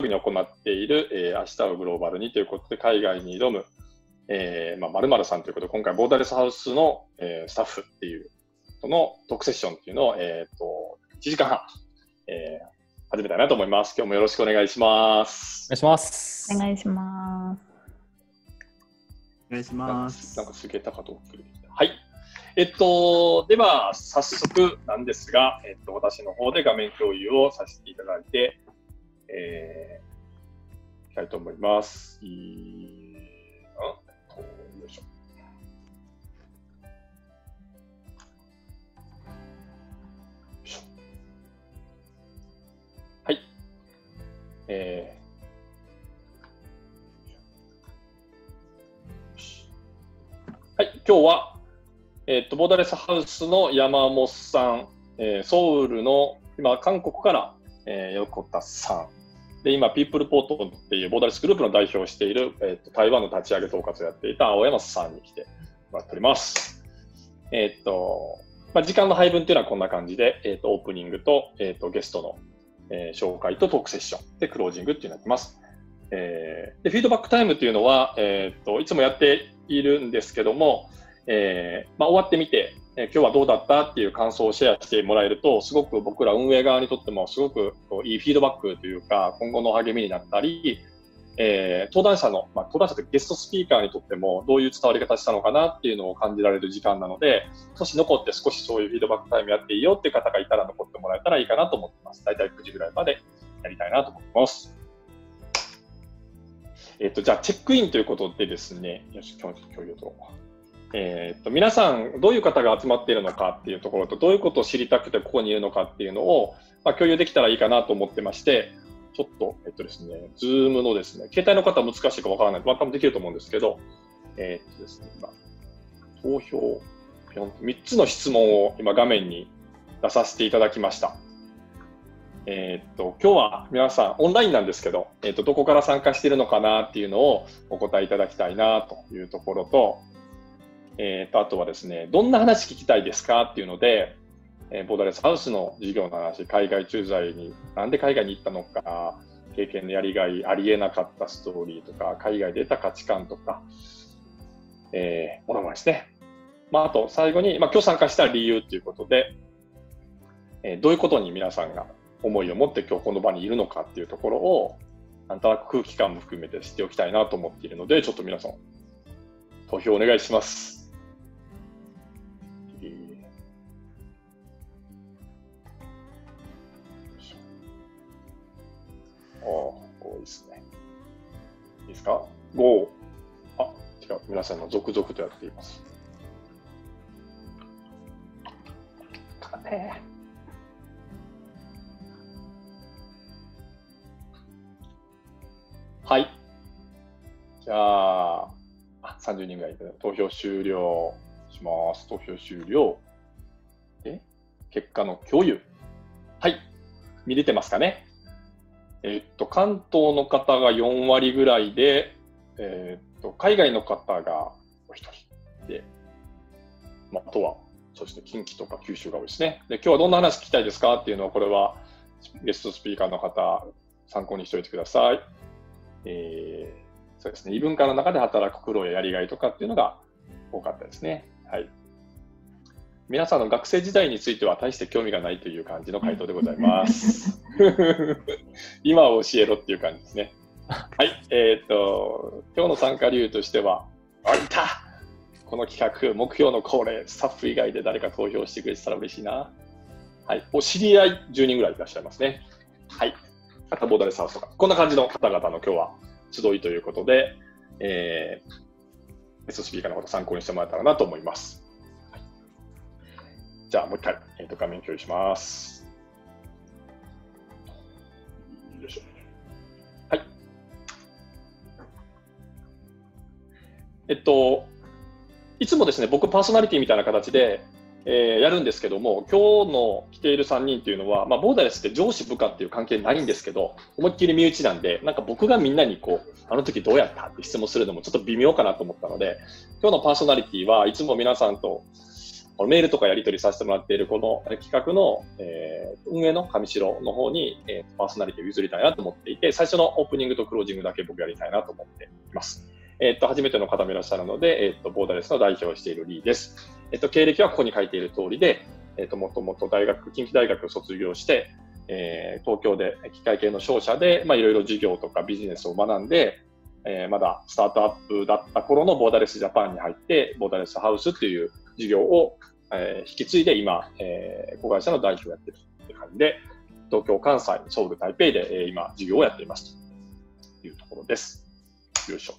に行っている、明日をグローバルにということで、海外に挑む、〇〇さんということで、今回、ボーダレスハウスの、スタッフっていうそのトークセッションっていうのを、1時間半、始めたいなと思います。今日もよろしくお願いします。 お願いします。 お願いします。 お願いします。 なんかすげえ高と送る。はい。では、早速なんですが、私の方で画面共有をさせていただいて、いきたいと思います。よいしょ。はい。はい、今日は、ボーダレスハウスの山本さん、ソウルの、今、韓国から、横田さん、で、今、ピープルポートっていうボーダレスグループの代表をしている、台湾の立ち上げ統括をやっていた青山さんに来てもらっております。時間の配分っていうのはこんな感じで、オープニングと、ゲストの、紹介とトークセッションでクロージングっていうのをやってます。でフィードバックタイムというのは、いつもやっているんですけども、終わってみて、今日はどうだったっていう感想をシェアしてもらえると、すごく僕ら運営側にとってもすごくいいフィードバックというか、今後の励みになったり、登壇者というゲストスピーカーにとってもどういう伝わり方したのかなっていうのを感じられる時間なので、少し残って少しそういうフィードバックタイムやっていいよっていう方がいたら残ってもらえたらいいかなと思ってます。だいたい9時ぐらいまでやりたいなと思ってます。じゃあチェックインということでですね、よし、共有と。皆さんどういう方が集まっているのかっていうところと、どういうことを知りたくてここにいるのかっていうのを、共有できたらいいかなと思ってまして、ちょっと、ですね、Zoom のですね、携帯の方は難しいかわからない、多分できると思うんですけど、ですね、今、投票、3つの質問を今画面に出させていただきました。今日は皆さんオンラインなんですけど、どこから参加しているのかなっていうのをお答えいただきたいなというところと、あとはですね、どんな話聞きたいですかっていうので、ボーダレスハウスの事業の話、海外駐在に、なんで海外に行ったのか、経験のやりがい、ありえなかったストーリーとか、海外で得た価値観とか、お名前ですね。あと最後に、今日参加した理由ということで、どういうことに皆さんが思いを持って今日この場にいるのかっていうところを、なんとなく空気感も含めて知っておきたいなと思っているので、ちょっと皆さん、投票お願いします。多いですね。いいですか ?5。違う。皆さんの続々とやっています。はい。じゃあ、30人ぐらいで投票終了します。投票終了。結果の共有。はい。見れてますかね？関東の方が4割ぐらいで、海外の方がお一人で、あとは、そして近畿とか九州が多いですね。で、今日はどんな話聞きたいですかっていうのは、これはゲストスピーカーの方、参考にしておいてください。そうですね、異文化の中で働く苦労ややりがいとかっていうのが多かったですね。はい。皆さんの学生時代については大して興味がないという感じの回答でございます。今を教えろっていう感じですね。はい。今日の参加理由としては、いた！この企画、目標の恒例、スタッフ以外で誰か投票してくれてたら嬉しいな。はい。知り合い10人ぐらいいらっしゃいますね。はい。あとボーダレスハウスとか、こんな感じの方々の今日は集いということで、ゲストスピーカーのこと参考にしてもらえたらなと思います。じゃあもう一回、画面共有します。よいしょ。はい。いつもですね、僕パーソナリティみたいな形で、やるんですけども、今日の来ている3人っていうのは、ボーダレスって上司部下っていう関係ないんですけど、思いっきり身内なんで、なんか僕がみんなにあの時どうやったって質問するのもちょっと微妙かなと思ったので、今日のパーソナリティはいつも皆さんとこのメールとかやり取りさせてもらっているこの企画の、運営の上白の方に、パーソナリティを譲りたいなと思っていて、最初のオープニングとクロージングだけ僕やりたいなと思っています。初めての方もいらっしゃるので、ボーダレスの代表をしているリーです。経歴はここに書いている通りで、もともと近畿大学を卒業して、東京で機械系の商社で、いろいろ事業とかビジネスを学んで、まだスタートアップだった頃のボーダレスジャパンに入って、ボーダレスハウスという事業を、引き継いで今、子会社の代表をやっているという感じで、東京、関西、ソウル、台北で、今、事業をやっていますというところです。よいしょ。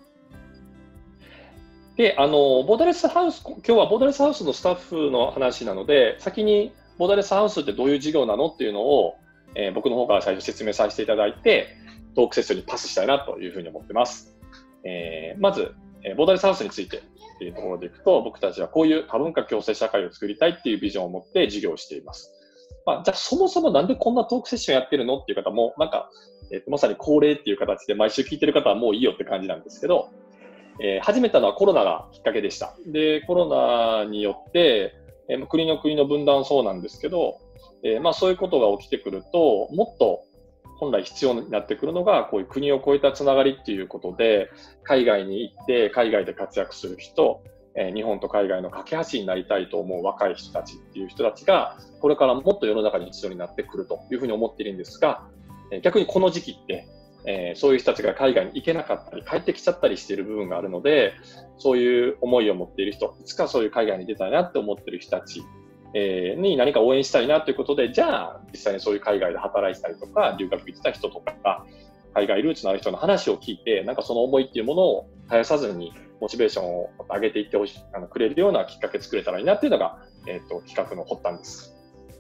で、ボーダレスハウス、今日はボーダレスハウスのスタッフの話なので、先にボーダレスハウスってどういう事業なのっていうのを、僕の方から最初説明させていただいて、トークセッションにパスしたいなというふうに思ってます。まず、ボーダレスハウスについてというところでいくと、僕たちはこういう多文化共生社会を作りたいっていうビジョンを持って事業をしています。じゃあそもそもなんでこんなトークセッションやってるのっていう方も、なんか、まさに恒例っていう形で毎週聞いてる方はもういいよって感じなんですけど、始めたのはコロナがきっかけでした。で、コロナによって、国の分断そうなんですけど、そういうことが起きてくると、もっと本来必要になってくるのが、こういう国を越えたつながりっていうことで、海外に行って海外で活躍する人、日本と海外の架け橋になりたいと思う若い人たちっていう人たちが、これからもっと世の中に必要になってくるというふうに思っているんですが、逆にこの時期って、そういう人たちが海外に行けなかったり、帰ってきちゃったりしている部分があるので、そういう思いを持っている人、いつかそういう海外に出たいなって思っている人たち、に何か応援したいなということで、じゃあ実際にそういう海外で働いてたりとか、留学行ってた人とか、海外ルーツのある人の話を聞いて、なんかその思いっていうものを絶やさずにモチベーションを上げていってくれるようなきっかけ作れたらいいなっていうのが、企画の発端です。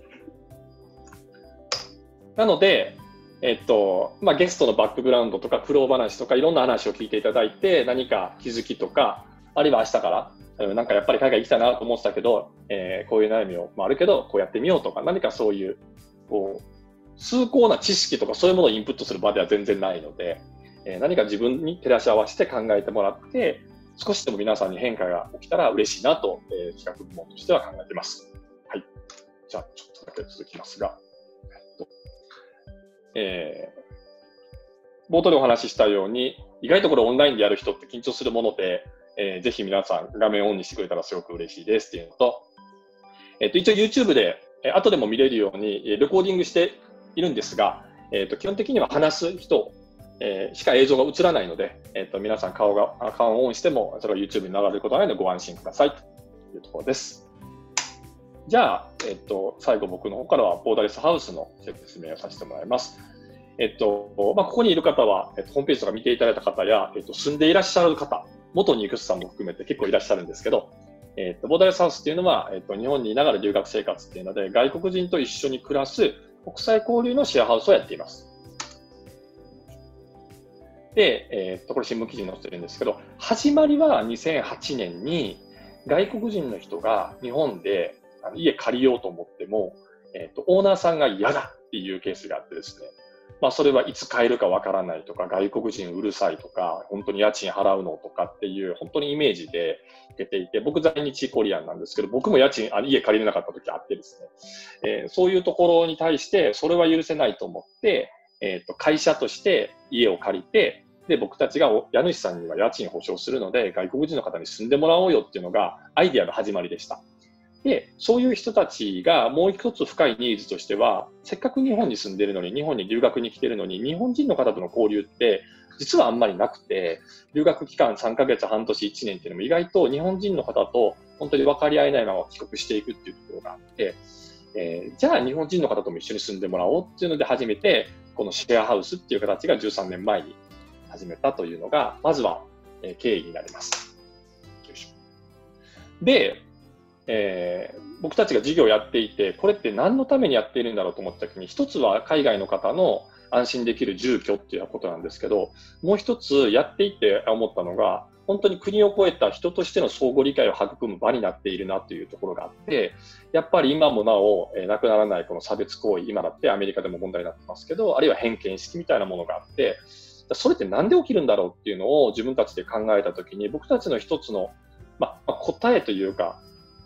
なので、ゲストのバックグラウンドとか苦労話とかいろんな話を聞いていただいて、何か気づきとか、あるいは明日からなんかやっぱり海外行きたいなと思ってたけど、こういう悩みもあるけどこうやってみようとか、何かそういう崇高な知識とかそういうものをインプットする場では全然ないので、何か自分に照らし合わせて考えてもらって、少しでも皆さんに変化が起きたら嬉しいなと、企画部門としては考えています。はい。じゃあちょっとだけ続きますが、冒頭でお話ししたように、意外とこれオンラインでやる人って緊張するもので、ぜひ皆さん画面をオンにしてくれたらすごく嬉しいですっていうのと、一応 YouTube で後でも見れるようにレコーディングしているんですが、基本的には話す人、しか映像が映らないので、皆さん顔をオンしてもそれが YouTube に流れることはないのでご安心くださいというところです。じゃあ、最後僕の方からはボーダレスハウスの説明をさせてもらいます。ここにいる方は、ホームページとか見ていただいた方や、住んでいらっしゃる方、元ニクスさんも含めて結構いらっしゃるんですけど、ボーダレスハウスっていうのは、日本にいながら留学生活っていうので、外国人と一緒に暮らす国際交流のシェアハウスをやっています。で、これ新聞記事に載せてるんですけど、始まりは2008年に外国人の人が日本で家借りようと思っても、オーナーさんが嫌だっていうケースがあってですね、それはいつ帰るかわからないとか、外国人うるさいとか、本当に家賃払うのとかっていう、本当にイメージで出ていて、僕在日コリアンなんですけど、僕も家借りれなかった時あってですね、そういうところに対して、それは許せないと思って、会社として家を借りて、で、僕たちが家主さんには家賃保証するので、外国人の方に住んでもらおうよっていうのがアイデアの始まりでした。で、そういう人たちがもう一つ深いニーズとしては、せっかく日本に住んでるのに、日本に留学に来てるのに、日本人の方との交流って実はあんまりなくて、留学期間3ヶ月、半年、1年っていうのも意外と日本人の方と本当に分かり合えないまま帰国していくっていうところがあって、じゃあ日本人の方とも一緒に住んでもらおうっていうので初めて、このシェアハウスっていう形が13年前に始めたというのが、まずは経緯になります。で、僕たちが事業をやっていて、これって何のためにやっているんだろうと思ったときに、一つは海外の方の安心できる住居っていうことなんですけど、もう一つやっていて思ったのが、本当に国を越えた人としての相互理解を育む場になっているなというところがあって、やっぱり今もなおなくならないこの差別行為、今だってアメリカでも問題になってますけど、あるいは偏見意識みたいなものがあって、それってなんで起きるんだろうっていうのを自分たちで考えたときに、僕たちの一つの、答えというか、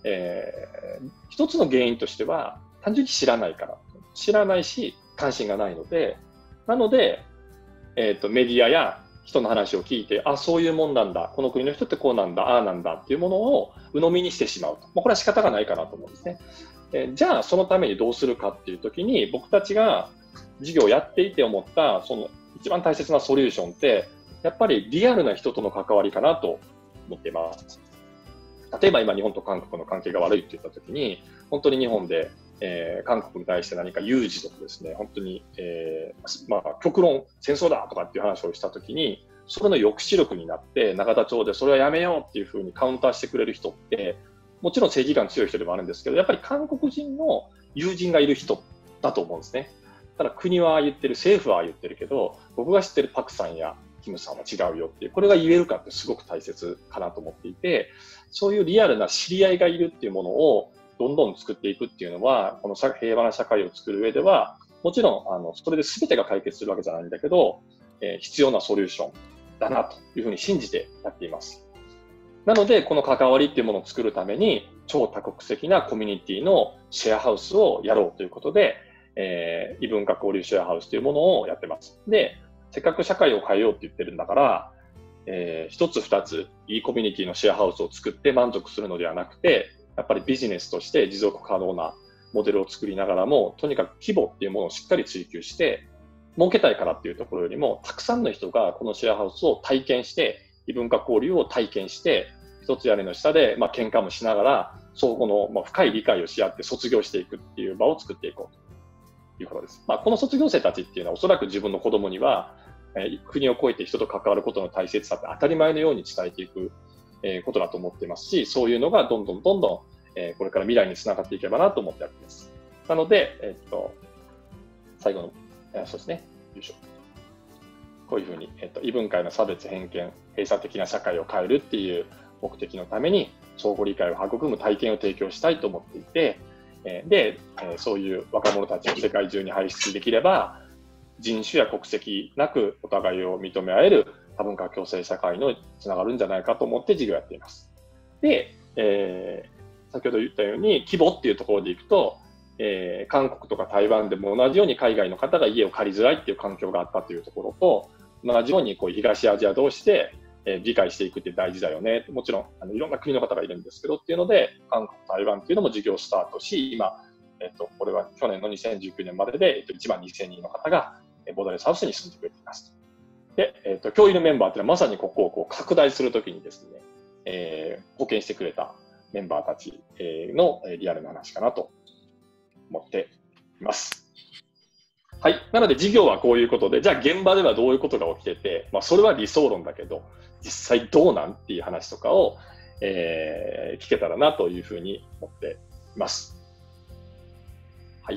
一つの原因としては、単純に知らないから。知らないし、関心がないので、なので、メディアや人の話を聞いて、あ、そういうもんなんだ、この国の人ってこうなんだ、ああなんだっていうものを鵜呑みにしてしまうと。これは仕方がないかなと思うんですね。じゃあ、そのためにどうするかっていうときに、僕たちが授業をやっていて思った、その一番大切なソリューションって、やっぱりリアルな人との関わりかなと思っています。例えば今、日本と韓国の関係が悪いって言ったときに、本当に日本で、韓国に対して何か有事とかですね、本当に、極論戦争だとかっていう話をしたときに、それの抑止力になって、永田町でそれはやめようっていうふうにカウンターしてくれる人って、もちろん正義感強い人でもあるんですけど、やっぱり韓国人の友人がいる人だと思うんですね。ただ国は言ってる、政府は言ってるけど、僕が知ってるパクさんやキムさんは違うよっていう、これが言えるかってすごく大切かなと思っていて、そういうリアルな知り合いがいるっていうものをどんどん作っていくっていうのは、この平和な社会を作る上では、もちろんそれで全てが解決するわけじゃないんだけど、必要なソリューションだなというふうに信じてやっています。なので、この関わりっていうものを作るために、超多国籍なコミュニティのシェアハウスをやろうということで、異文化交流シェアハウスというものをやってます。で、せっかく社会を変えようって言ってるんだから、一つ二ついいコミュニティのシェアハウスを作って満足するのではなくて、やっぱりビジネスとして持続可能なモデルを作りながらも、とにかく規模っていうものをしっかり追求して、儲けたいからっていうところよりも、たくさんの人がこのシェアハウスを体験して、異文化交流を体験して、一つ屋根の下で、喧嘩もしながら、相互の、深い理解をし合って卒業していくっていう場を作っていこうということです。この卒業生たちっていうのはおそらく自分の子供には、国を越えて人と関わることの大切さって当たり前のように伝えていくことだと思っていますし、そういうのがどんどんこれから未来につながっていけばなと思ってやっています。なので、最後の、そうですね、よいしょ。こういうふうに、異文化への差別偏見、閉鎖的な社会を変えるっていう目的のために、相互理解を育む体験を提供したいと思っていて、で、そういう若者たちを世界中に輩出できれば、人種や国籍なくお互いを認め合える多文化共生社会につながるんじゃないかと思って事業をやっています。で、先ほど言ったように規模っていうところでいくと、韓国とか台湾でも同じように海外の方が家を借りづらいっていう環境があったというところと、同じように東アジア同士で理解していくって大事だよね。もちろんいろんな国の方がいるんですけどっていうので、韓国、台湾っていうのも事業スタートし、今、これは去年の2019年までで1万2000人の方がボーダレスハウスに住んでくれています。で、教員のメンバーっていうのはまさにここを拡大するときにですね、貢献してくれたメンバーたちのリアルな話かなと思っています。はい。なので事業はこういうことで、じゃあ現場ではどういうことが起きてて、それは理想論だけど、実際どうなんっていう話とかを、聞けたらなというふうに思っています。はい。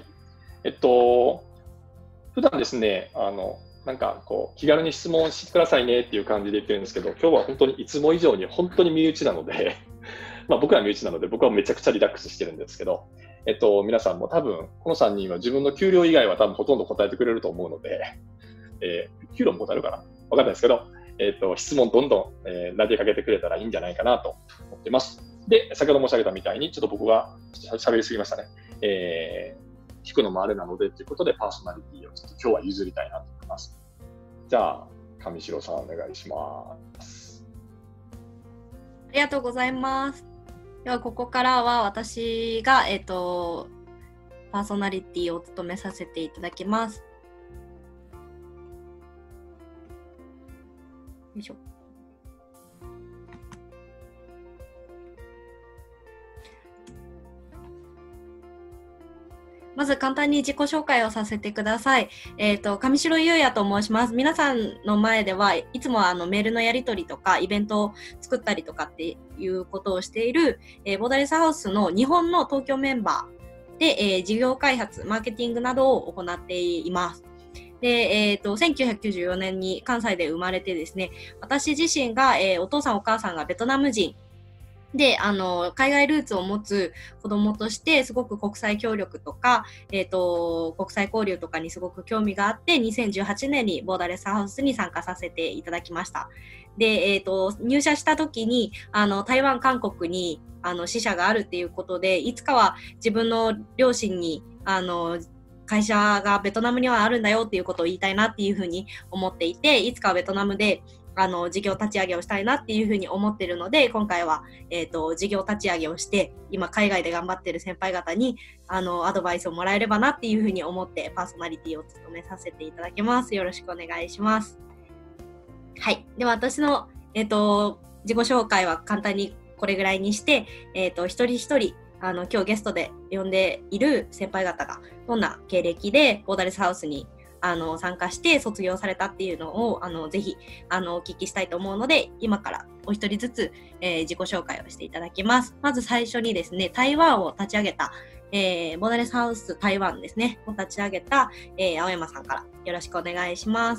普段ですね、なんか気軽に質問してくださいねっていう感じで言ってるんですけど、今日は本当にいつも以上に本当に身内なので、僕は身内なので僕はめちゃくちゃリラックスしてるんですけど、皆さんも多分この3人は自分の給料以外は多分ほとんど答えてくれると思うので、給料も答えるかなわかんないですけど、質問どんどん、投げかけてくれたらいいんじゃないかなと思っています。で、先ほど申し上げたみたいに、ちょっと僕が喋りすぎましたね。聞くのもあれなのでということで、パーソナリティをちょっと今日は譲りたいなと思います。じゃあ、上白さんお願いします。 ありがとうございます。ではここからは私が、パーソナリティを務めさせていただきます。よいしょ。まず簡単に自己紹介をさせてください。上白優也と申します。皆さんの前ではいつもメールのやり取りとかイベントを作ったりとかっていうことをしている、ボーダレスハウスの日本の東京メンバーで、事業開発、マーケティングなどを行っています。で、1994年に関西で生まれてですね、私自身が、お父さんお母さんがベトナム人で、海外ルーツを持つ子どもとしてすごく国際協力とか、国際交流とかにすごく興味があって、2018年にボーダレスハウスに参加させていただきました。で、入社した時に台湾、韓国に支社があるっていうことで、いつかは自分の両親に会社がベトナムにはあるんだよっていうことを言いたいなっていうふうに思っていて、いつかはベトナムで事業立ち上げをしたいなっていうふうに思っているので、今回は、事業立ち上げをして、今海外で頑張っている先輩方にアドバイスをもらえればなっていうふうに思ってパーソナリティを務めさせていただきます。よろしくお願いします。はい。では私の、自己紹介は簡単にこれぐらいにして、一人一人今日ゲストで呼んでいる先輩方がどんな経歴でボーダレスハウスに参加して卒業されたっていうのをぜひお聞きしたいと思うので、今からお一人ずつ、自己紹介をしていただきます。まず最初にですね、台湾を立ち上げた、ボーダレスハウス台湾ですねを立ち上げた、青山さんからよろしくお願いします。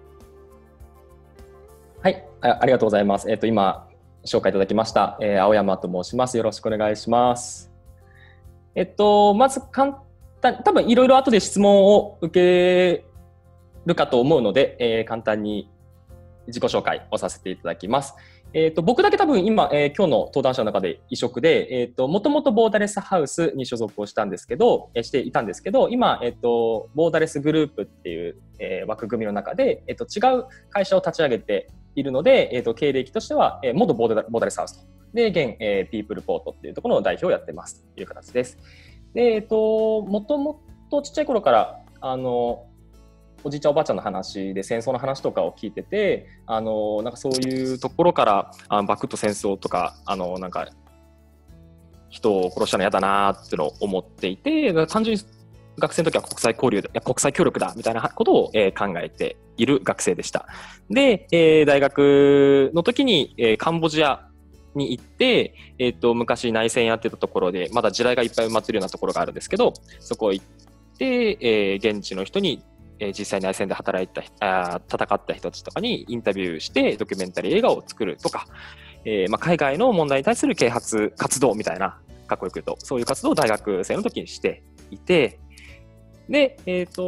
はい、ありがとうございます。今紹介いただきました、青山と申します。よろしくお願いします。まず多分いろいろ後で質問を受けるかと思うので、簡単に自己紹介をさせていただきます。僕だけ多分今、今日の登壇者の中で異色で、もともとボーダレスハウスに所属をしていたんですけど、今、ボーダレスグループっていう、枠組みの中で、違う会社を立ち上げているので、経歴としては、元ボーダレスハウスとで現、ピープルポートっていうところの代表をやってますという形です。で、もともとちっちゃい頃からおじいちゃんおばあちゃんの話で戦争の話とかを聞いてて、なんかそういうところからバクッと戦争とかなんか人を殺したの嫌だなっていうのを思っていて、単純に学生の時は国際交流だ、国際協力だみたいなことを、考えている学生でした。で、大学の時に、カンボジアに行って、昔内戦やってたところでまだ地雷がいっぱい埋まってるようなところがあるんですけど、そこ行って、現地の人に実際内戦で戦った人たちとかにインタビューしてドキュメンタリー映画を作るとか、海外の問題に対する啓発活動みたいな、かっこよく言うとそういう活動を大学生の時にしていて、で、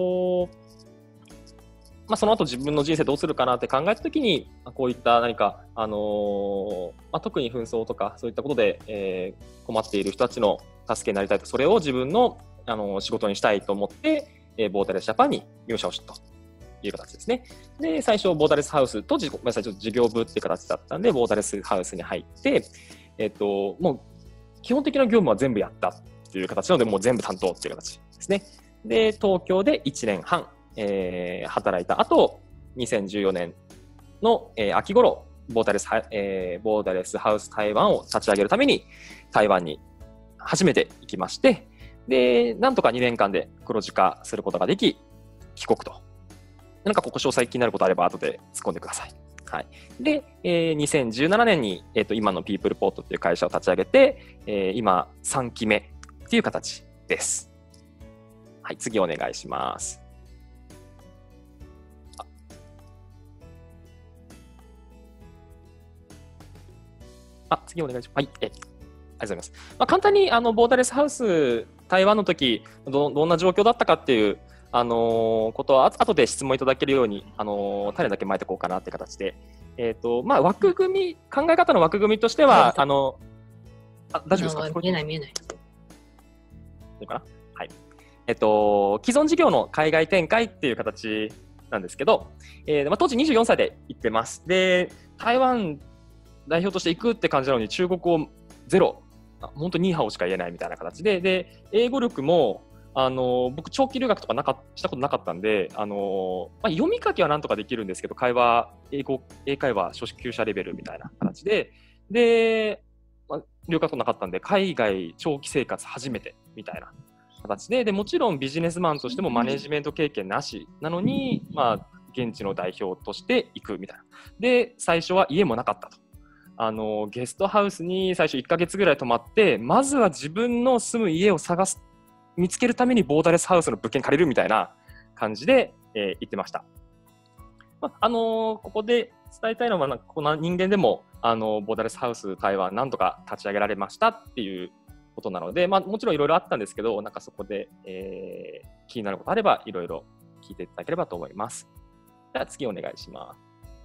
その後自分の人生どうするかなって考えた時に、こういった何か、特に紛争とかそういったことで、困っている人たちの助けになりたいと、それを自分の、仕事にしたいと思って、ボーダレスジャパンに入社をしたという形ですね。で、最初ボーダレスハウスと事業部っていう形だったんで、ボーダレスハウスに入って、もう基本的な業務は全部やったっていう形なので、もう全部担当っていう形ですね。で、東京で1年半、働いた後、2014年の、秋頃ボーダレスハウス台湾を立ち上げるために台湾に初めて行きまして、で、なんとか2年間で黒字化することができ、帰国と。なんかここ詳細気になることあれば後で突っ込んでください。はい。で、2017年に、今のピープルポートっていう会社を立ち上げて、今3期目っていう形です。はい、次お願いします。次お願いします。はい、ありがとうございます。簡単にボーダレスハウス台湾の時どんな状況だったかっていうことは後で質問いただけるように種だけ巻いていこうかなって形で、枠組み考え方の枠組みとしては、大丈夫ですか？ 見えない。いいかな？はい。既存事業の海外展開っていう形なんですけど、当時24歳で行ってます。で、台湾代表として行くって感じなのに中国語ゼロ、本当にニーハオしか言えないみたいな形で、英語力も僕長期留学とかしたことなかったんで、読み書きはなんとかできるんですけど、英会話初級者レベルみたいな形で、留学となかったんで海外長期生活初めてみたいな形で、もちろんビジネスマンとしてもマネジメント経験なしなのに、現地の代表として行くみたいな。で、最初は家もなかったと。ゲストハウスに最初1ヶ月ぐらい泊まって、まずは自分の住む家を見つけるためにボーダレスハウスの物件借りるみたいな感じで、行ってました。 ここで伝えたいのは、この人間でもボーダレスハウス台湾なんとか立ち上げられましたっていうことなので、もちろんいろいろあったんですけど、そこで、気になることあればいろいろ聞いていただければと思います。では次お願いします。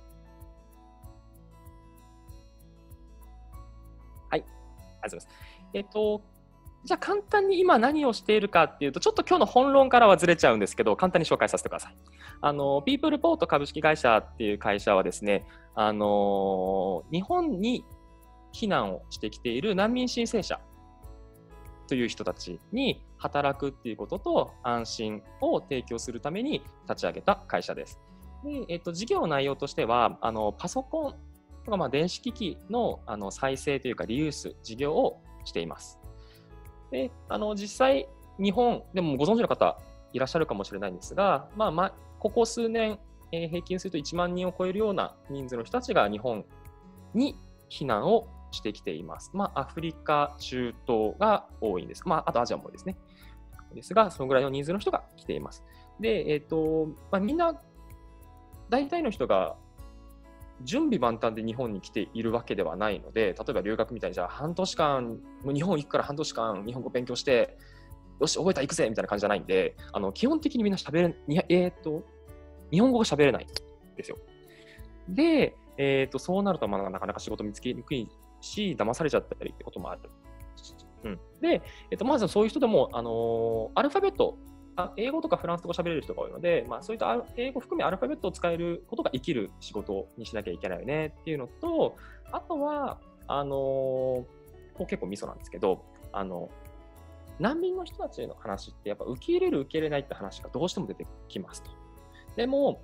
はい、ありがとうございます。じゃあ簡単に今何をしているかっていうと、ちょっと今日の本論からはずれちゃうんですけど、簡単に紹介させてください。ピープルポート株式会社っていう会社はですね、日本に避難をしてきている難民申請者という人たちに働くっていうことと安心を提供するために立ち上げた会社です。で、事業の内容としては、パソコンとか電子機器の再生というかリユース事業をしています。で、実際日本でもご存知の方いらっしゃるかもしれないんですが、ここ数年、平均すると1万人を超えるような人数の人たちが日本に避難をしてきています。アフリカ、中東が多いんです。あとアジアも多いですね。ですが、そのぐらいの人数の人が来ています。で、みんな、大体の人が準備万端で日本に来ているわけではないので、例えば留学みたいにじゃあ半年間、日本行くから半年間日本語勉強して、よし、覚えたら行くぜみたいな感じじゃないんで、基本的にみんな日本語が喋れないんですよ。で、そうなるとなかなか仕事見つけにくいし、騙されちゃったりってこともある。で、まずそういう人でも、アルファベット、英語とかフランス語喋れる人が多いので、そういった英語含めアルファベットを使えることが生きる仕事にしなきゃいけないよねっていうのと、あとは、ここ結構ミソなんですけど、難民の人たちの話ってやっぱ受け入れる受け入れないって話がどうしても出てきますと。でも、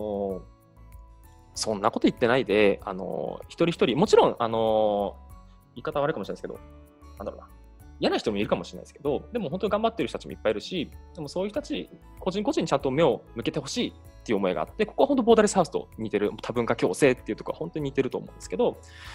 そんなこと言ってないで、一人一人、もちろん、言い方悪いかもしれないですけど、嫌な人もいるかもしれないですけど、でも本当に頑張ってる人たちもいっぱいいるし、でもそういう人たち、個人個人にちゃんと目を向けてほしいっていう思いがあって、ここは本当ボーダレスハウスと似てる、多文化共生っていうところは本当に似てると思うんですけど、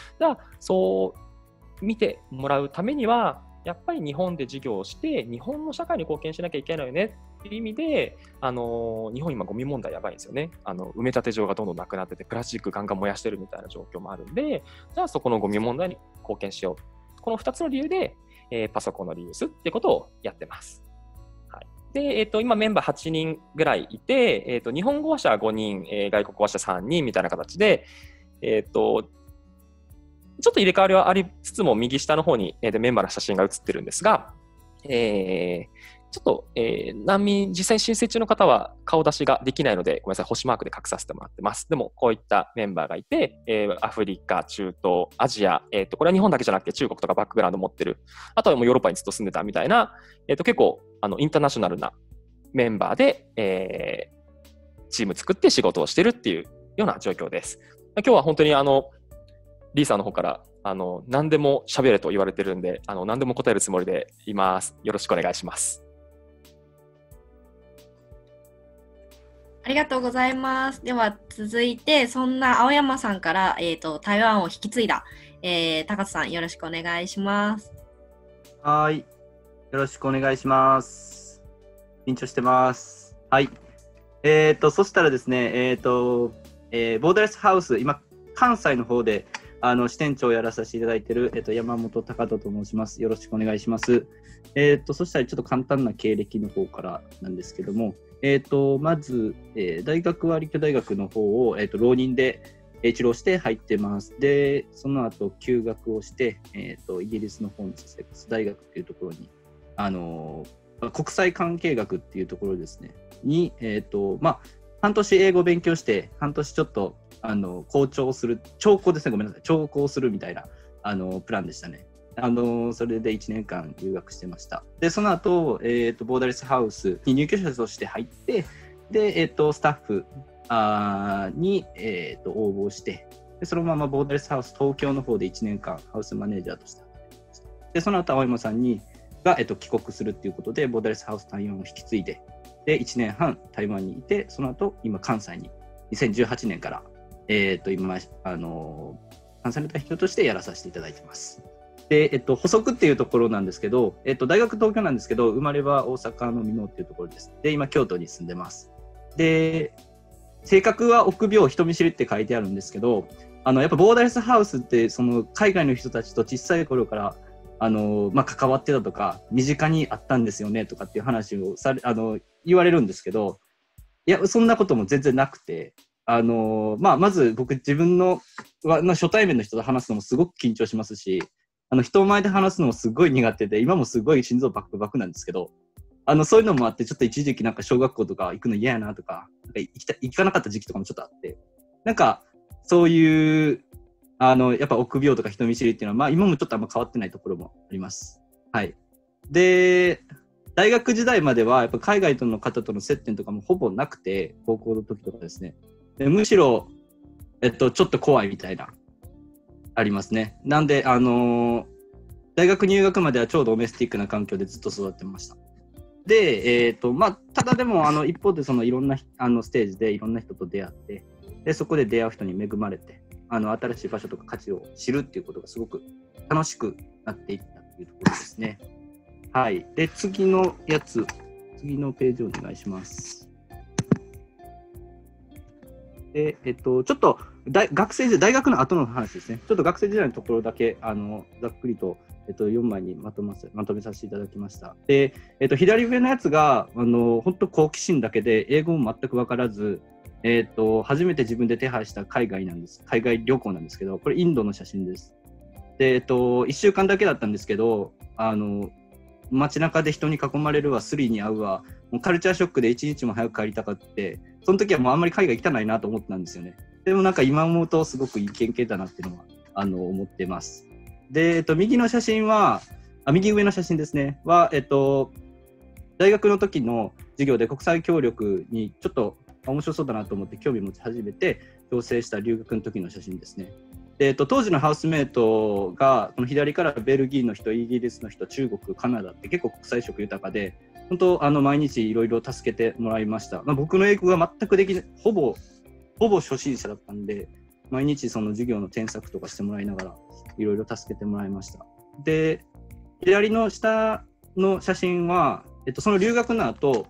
そう見てもらうためには、やっぱり日本で事業をして、日本の社会に貢献しなきゃいけないよねっていう意味で、日本今ゴミ問題やばいんですよね。埋め立て場がどんどんなくなってて、プラスチックガンガン燃やしてるみたいな状況もあるんで、じゃあそこのゴミ問題に貢献しよう。この2つの理由で、パソコンのリユースってことをやってます。はい、で、今メンバー8人ぐらいいて、日本語話者5人、外国話者3人みたいな形で、ちょっと入れ替わりはありつつも、右下の方に、メンバーの写真が写ってるんですが、ちょっと、難民、実際に申請中の方は顔出しができないので、ごめんなさい、星マークで隠させてもらってます。でも、こういったメンバーがいて、アフリカ、中東、アジア、これは日本だけじゃなくて中国とかバックグラウンド持ってる、あとはもうヨーロッパにずっと住んでたみたいな、結構インターナショナルなメンバーで、チーム作って仕事をしてるっていうような状況です。今日は本当にリーさんの方から何でも喋れと言われてるんで、何でも答えるつもりでいます。よろしくお願いします。 ありがとうございます。では続いて、そんな青山さんから、台湾を引き継いだ、高津さん、よろしくお願いします。 はい。よろしくお願いします。緊張してます。はい。そしたらですね、ボーダレスハウス、今、関西の方で支店長をやらさせていただいている、山本隆人と申します。よろしくお願いします。そしたらちょっと簡単な経歴の方からなんですけども、まず、大学は立教大学の方を、浪人で治療して入ってます。で、その後休学をして、イギリスの方のサセックス大学っていうところに、国際関係学っていうところですね、に、半年英語を勉強して、半年ちょっと校長する、聴講ですね、ごめんなさい、聴講するみたいなプランでしたね。それで1年間留学してました。で、その後、ボーダレスハウスに入居者として入って、で、スタッフに、応募して、で、そのままボーダレスハウス東京の方で1年間ハウスマネージャーとして働きました。で、その後、青山さんが、帰国するっていうことで、ボーダレスハウス台湾を引き継いで、で、1年半台湾にいて、その後、今、関西に、2018年から、今、関西の代表としてやらさせていただいてます。で、補足っていうところなんですけど、大学東京なんですけど、生まれは大阪の箕面っていうところです。で、今、京都に住んでます。で、 性格は臆病、人見知りって書いてあるんですけど、やっぱボーダレスハウスってその海外の人たちと小さい頃から関わってたとか身近にあったんですよねとかっていう話を言われるんですけど、いやそんなことも全然なくて、まず僕自分の初対面の人と話すのもすごく緊張しますし、人前で話すのもすごい苦手で、今もすごい心臓バクバクなんですけど、そういうのもあってちょっと一時期なんか小学校とか行くの嫌やなとか、行かなかった時期とかもちょっとあって、なんかそういうやっぱ臆病とか人見知りっていうのは、今もちょっとあんま変わってないところもあります。はい。で、大学時代まではやっぱ海外との方との接点とかもほぼなくて、高校の時とかですね。でむしろ、ちょっと怖いみたいな、ありますね。なんで、大学入学までは超ドメスティックな環境でずっと育ってました。で、ただでも、一方でいろんなステージでいろんな人と出会って、でそこで出会う人に恵まれて、新しい場所とか価値を知るっていうことがすごく楽しくなっていったっていうところですね。はい。で、次のページお願いします。で、ちょっと大学の後の話ですね。ちょっと学生時代のところだけ、ざっくりと、4枚にまとめさせていただきました。で、左上のやつが、本当好奇心だけで、英語も全く分からず、初めて自分で手配した海外旅行なんですけど、これインドの写真です。で、1週間だけだったんですけど、街中で人に囲まれるわ、スリに会うわ、もうカルチャーショックで1日も早く帰りたかって、その時はもうあんまり海外行きたないなと思ったんですよね。でもなんか今思うとすごくいい経験だなっていうのは思ってます。で、右上の写真ですね、は、大学の時の授業で国際協力にちょっと面白そうだなと思って興味持ち始めて調整した留学の時の写真ですね。で、当時のハウスメイトがこの左からベルギーの人、イギリスの人、中国、カナダって結構国際色豊かで、本当毎日いろいろ助けてもらいました。僕の英語が全くできない、ほぼ初心者だったんで、毎日その授業の添削とかしてもらいながらいろいろ助けてもらいました。で、左の下の写真は、その留学の後、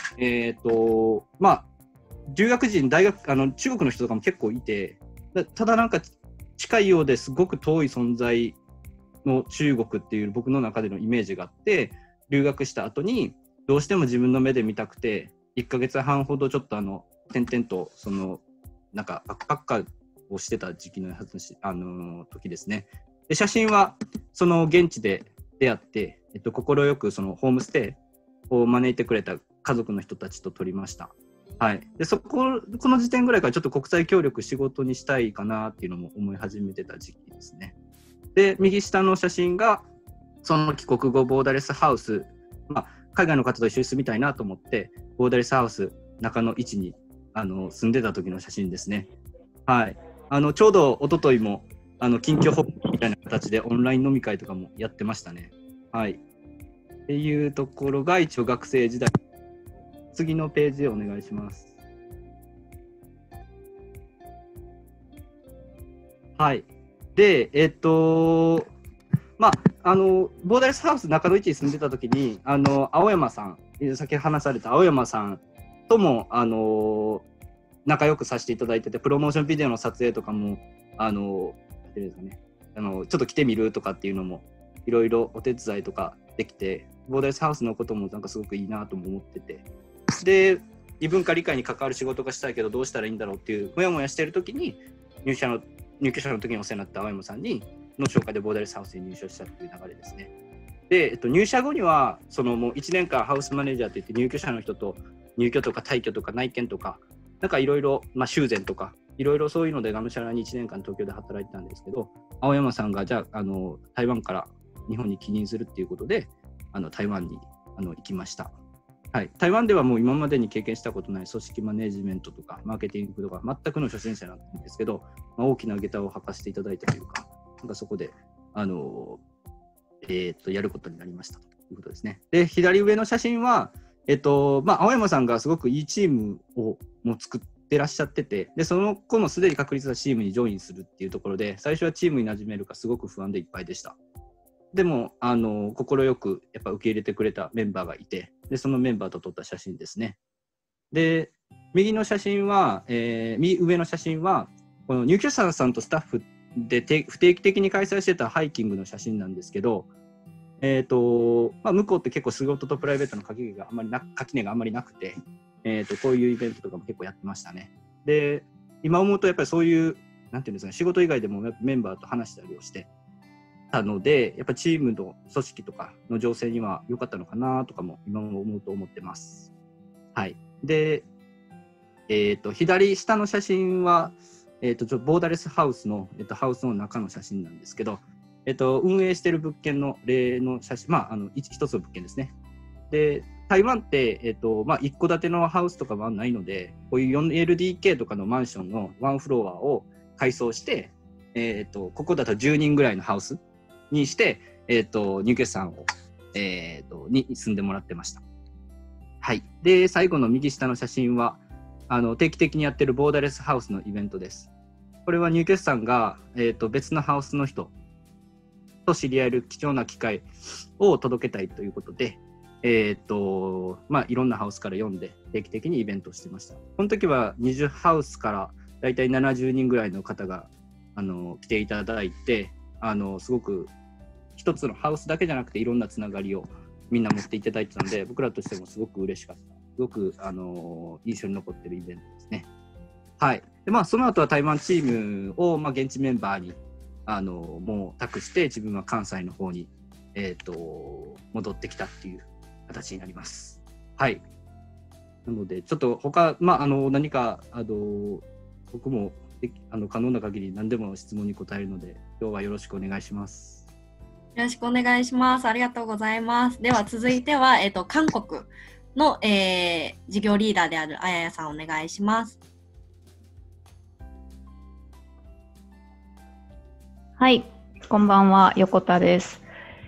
留学時に中国の人とかも結構いて、ただなんか近いようですごく遠い存在の中国っていう僕の中でのイメージがあって、留学した後にどうしても自分の目で見たくて1ヶ月半ほどちょっと転々となんかバックパッカーをしてた時期の時ですね。で、写真はその現地で出会って、快くそのホームステイを招いてくれた家族の人たちと撮りました。はい。で、この時点ぐらいからちょっと国際協力仕事にしたいかなっていうのも思い始めてた時期ですね。で、右下の写真がその帰国後ボーダレスハウス、海外の方と一緒に住みたいなと思ってボーダレスハウス中野1に住んでた時の写真ですね。はい。ちょうど一昨日も近況報告みたいな形でオンライン飲み会とかもやってましたね。はい。っていうところが一応学生時代。次のページお願いします。はい。で、ボーダレスハウス中野1に住んでた時に青山さん、先話された青山さんとも仲良くさせていただいてて、プロモーションビデオの撮影とかもちょっと来てみるとかっていうのもいろいろお手伝いとかできて、ボーダレスハウスのこともなんかすごくいいなとも思ってて、で異文化理解に関わる仕事がしたいけどどうしたらいいんだろうっていうもやもやしてる時に入居者の時にお世話になった青山さんの紹介でボーダレスハウスに入所したっていう流れですね。で、入社後にはもう1年間ハウスマネージャーといって入居者の人と入居とか退去とか内見とかなんかいろいろ修繕とかいろいろそういうのでがむしゃらに1年間東京で働いてたんですけど、青山さんがじゃあ台湾から日本に帰任するっていうことで台湾に行きました。はい、台湾ではもう今までに経験したことない組織マネジメントとかマーケティングとか全くの初心者なんですけど、大きな下駄を履かせていただいたというか、なんかそこでやることになりましたということですね。で、左上の写真は青山さんがすごくいいチームをもう作ってらっしゃってて、でその子もすでに確立したチームにジョインするっていうところで、最初はチームに馴染めるかすごく不安でいっぱいでした。でも快くやっぱ受け入れてくれたメンバーがいて、でそのメンバーと撮った写真ですね。で右の写真は、右上の写真はこの入居者さんとスタッフで不定期的に開催してたハイキングの写真なんですけど、向こうって結構仕事とプライベートの垣根があんまりなくて、こういうイベントとかも結構やってましたね。で、今思うとやっぱりそういうなんていうんですかね、仕事以外でもメンバーと話したりをしてたので、やっぱチームの組織とかの情勢には良かったのかなとかも今思うと思ってます。はい。で、左下の写真は、ボーダレスハウスの、ハウスの中の写真なんですけど、運営している物件の例の写真、一つの物件ですね。で、台湾って、一戸建てのハウスとかはないので、こういう 4LDK とかのマンションのワンフロアを改装して、ここだと10人ぐらいのハウスにして、入居者さんを、に住んでもらってました。はい。で、最後の右下の写真は、定期的にやってるボーダレスハウスのイベントです。これは入居者さんが、別のハウスの人と知り合える貴重な機会を届けたいということで、いろんなハウスから読んで定期的にイベントをしてました。この時は20ハウスからだいたい70人ぐらいの方が来ていただいて、すごく一つのハウスだけじゃなくていろんなつながりをみんな持っていただいてたので、僕らとしてもすごく嬉しかった。すごく印象に残っているイベントですね。はい。で、その後は台湾チームを、現地メンバーにもう託して、自分は関西の方に、戻ってきたっていう形になります。はい。なのでちょっと他、何か僕も可能な限り何でも質問に答えるので、今日はよろしくお願いします。 よろしくお願いします。ありがとうございます。では続いては、韓国の、事業リーダーであるあややさん、お願いします。 はい、こんばんは、横田です。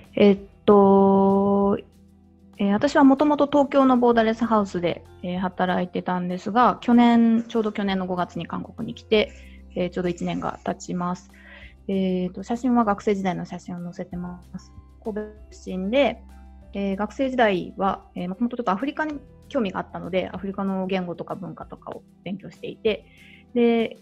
私はもともと東京のボーダレスハウスで、働いてたんですが、ちょうど去年の5月に韓国に来て、ちょうど1年が経ちます。写真は学生時代の写真を載せてます。神戸出身で、学生時代はもともとちょっとアフリカに興味があったので、アフリカの言語とか文化とかを勉強していて、で、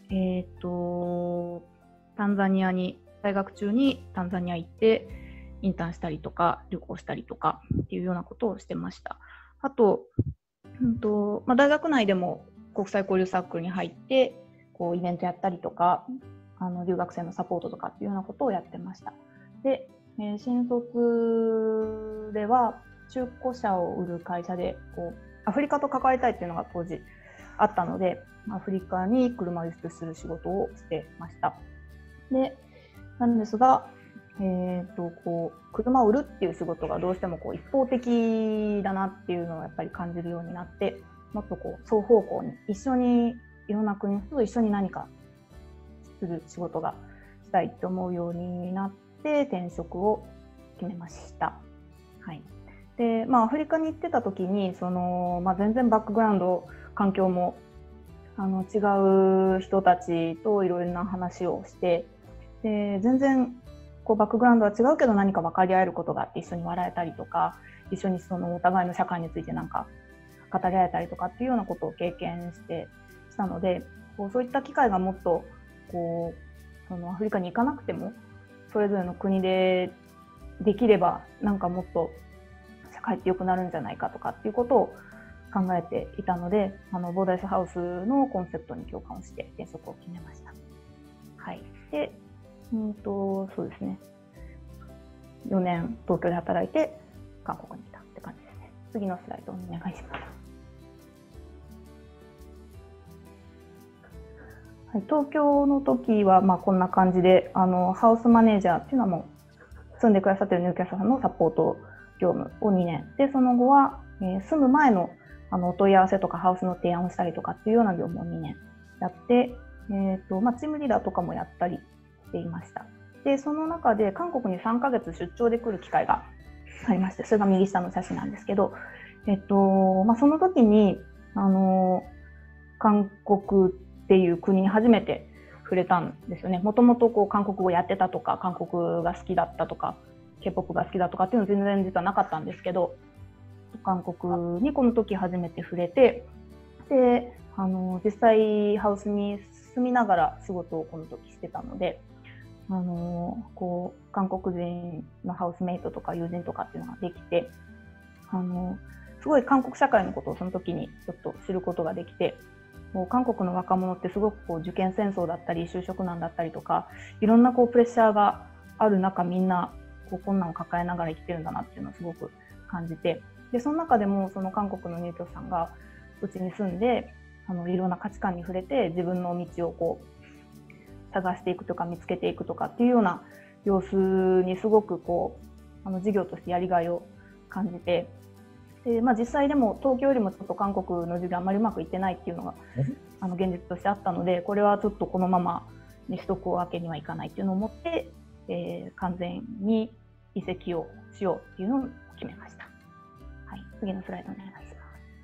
タンザニアに在学中にタンザニア行ってインターンしたりとか旅行したりとかっていうようなことをしてました。あと、大学内でも国際交流サークルに入ってこうイベントやったりとか留学生のサポートとかっていうようなことをやってました。で、新卒では中古車を売る会社でこうアフリカと関わりたいっていうのが当時あったので、アフリカに車を輸出する仕事をしてました。でなんですが、こう車を売るっていう仕事がどうしてもこう一方的だなっていうのをやっぱり感じるようになって、もっとこう双方向に一緒にいろんな国の人と一緒に何かする仕事がしたいと思うようになって転職を決めました。はい。で、アフリカに行ってた時に全然バックグラウンド環境も違う人たちといろいろな話をして、で全然こうバックグラウンドは違うけど何か分かり合えることがあって一緒に笑えたりとか、一緒にお互いの社会についてなんか語り合えたりとかっていうようなことを経験したので、そういった機会がもっとアフリカに行かなくてもそれぞれの国でできればなんかもっと社会って良くなるんじゃないかとかっていうことを考えていたので、ボーダレスハウスのコンセプトに共感をして転職を決めました。はい。でそうですね。4年東京で働いて韓国に来たって感じですね。次のスライドお願いします。はい、東京の時はこんな感じでハウスマネージャーっていうのはもう住んでくださっている入居者さんのサポート業務を2年で、その後は、住む前のお問い合わせとかハウスの提案をしたりとかっていうような業務を2年やって、チームリーダーとかもやったりしていました。で、その中で韓国に3ヶ月出張で来る機会がありまして、それが右下の写真なんですけど、その時に韓国っていう国に初めて触れたんですよね。もともと韓国語やってたとか、韓国が好きだったとか、K-POP が好きだとかっていうの全然実はなかったんですけど、韓国にこの時初めて触れて、で、 実際ハウスに住みながら仕事をこの時してたので、こう韓国人のハウスメイトとか友人とかっていうのができて、すごい韓国社会のことをその時にちょっと知ることができて、もう韓国の若者ってすごくこう受験戦争だったり就職難だったりとか、いろんなこうプレッシャーがある中、みんなこう困難を抱えながら生きてるんだなっていうのをすごく感じて、でその中でもその韓国の入居者さんがうちに住んで、いろんな価値観に触れて自分の道をこう探していくとか見つけていくとかっていうような様子にすごくこう授業としてやりがいを感じて、で、実際でも東京よりもちょっと韓国の授業あんまりうまくいってないっていうのが現実としてあったので、これはちょっとこのままにしとくわけにはいかないっていうのを思って、完全に移籍をしようっていうのを決めました。はい、次のスライドお願いします。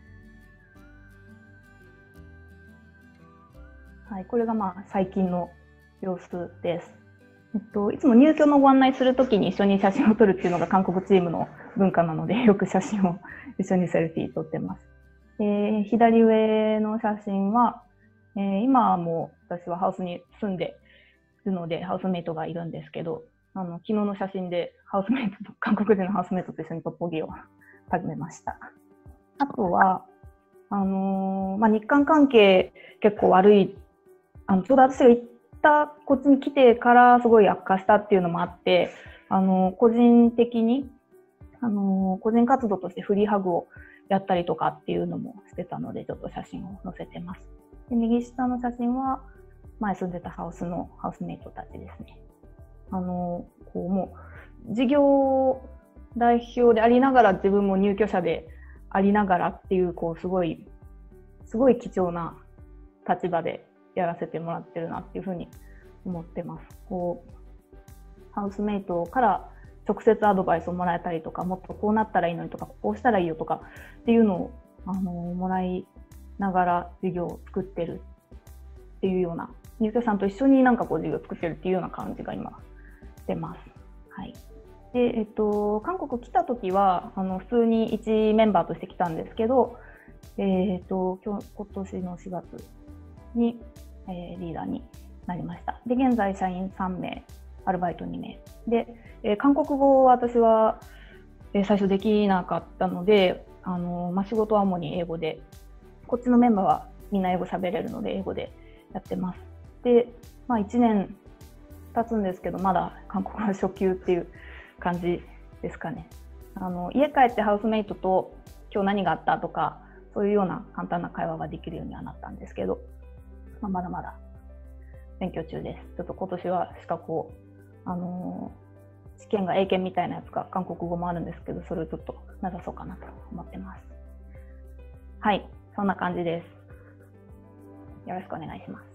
はい、これが最近の様子です。いつも入居のご案内するときに一緒に写真を撮るっていうのが韓国チームの文化なので、よく写真を一緒にセルフィー撮ってます。左上の写真は、今はもう私はハウスに住んでいるのでハウスメイトがいるんですけど、昨日の写真でハウスメイトと韓国人のハウスメイトと一緒にトッポギを始めました。あとは、日韓関係結構悪い、ちょうど私が行ったこっちに来てからすごい悪化したっていうのもあって、個人的に個人活動としてフリーハグをやったりとかっていうのもしてたので、ちょっと写真を載せてます。で、右下の写真は前住んでたハウスのハウスメイトたちですね。こうもう事業代表でありながら自分も入居者でありながらっていう、こうすごい貴重な立場でやらせてもらってるなっていうふうに思ってます。こうハウスメイトから直接アドバイスをもらえたりとか、もっとこうなったらいいのにとか、こうしたらいいよとかっていうのをもらいながら事業を作ってるっていうような、入居者さんと一緒にこう事業を作ってるっていうような感じが今出ます。はい。で、韓国来た時は普通に一メンバーとして来たんですけど、今年の4月に、リーダーになりました。で、現在社員3名、アルバイト2名で、韓国語を私は、最初できなかったので、仕事は主に英語で、こっちのメンバーはみんな英語喋れるので英語でやってます。で、1年経つんですけど、まだ韓国は初級っていう感じですかね。家帰ってハウスメイトと今日何があったとか、そういうような簡単な会話ができるようにはなったんですけど、まだまだ勉強中です。ちょっと今年は資格を、試験が英検みたいなやつが韓国語もあるんですけど、それをちょっと目指そうかなと思ってます。はい、そんな感じです。よろしくお願いします。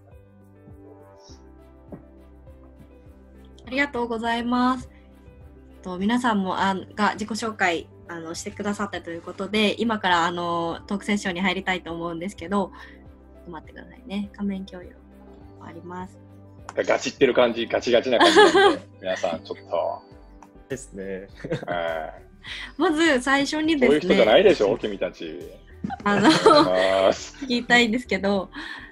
ありがとうございます。皆さんもが自己紹介してくださったということで、今からトークセッションに入りたいと思うんですけど、ちょっと待ってくださいね。画面共有あります。 ガチってる感じ、ガチガチな感じなんで、皆さんちょっと。 ですね。 まず最初にですね。 そういう人じゃないでしょ、君たち。 聞きたいんですけど、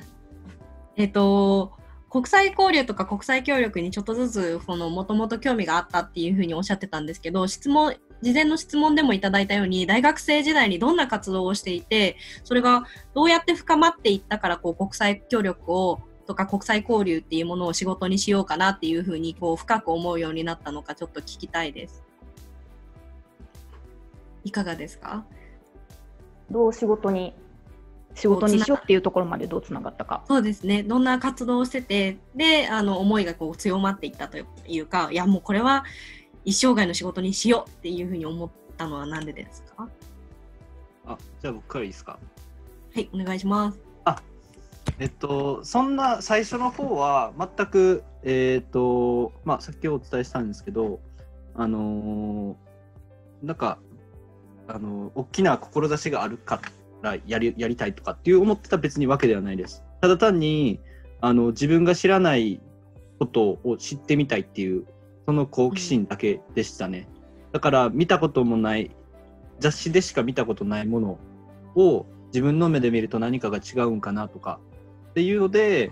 国際交流とか国際協力にちょっとずつもともと興味があったっていうふうにおっしゃってたんですけど、事前の質問でもいただいたように、大学生時代にどんな活動をしていて、それがどうやって深まっていったから国際協力とか国際交流っていうものを仕事にしようかなっていうふうに深く思うようになったのか、ちょっと聞きたいです。いかがですか？ どう仕事にしようっていうところまでどうつながったか。 そうですね。どんな活動をしてて、で、思いが強まっていったというか、いや、もうこれは一生涯の仕事にしようっていうふうに思ったのはなんでですか？ じゃあ僕からいいですか？ はい、お願いします。 そんな最初の方は全く、さっきお伝えしたんですけど、大きな志があるからやりたいとかっていう思ってた別にわけではないです。ただ単に自分が知らないことを知ってみたいっていうその好奇心だけでしたね。だから見たこともない雑誌でしか見たことないものを自分の目で見ると何かが違うんかなとかっていうので、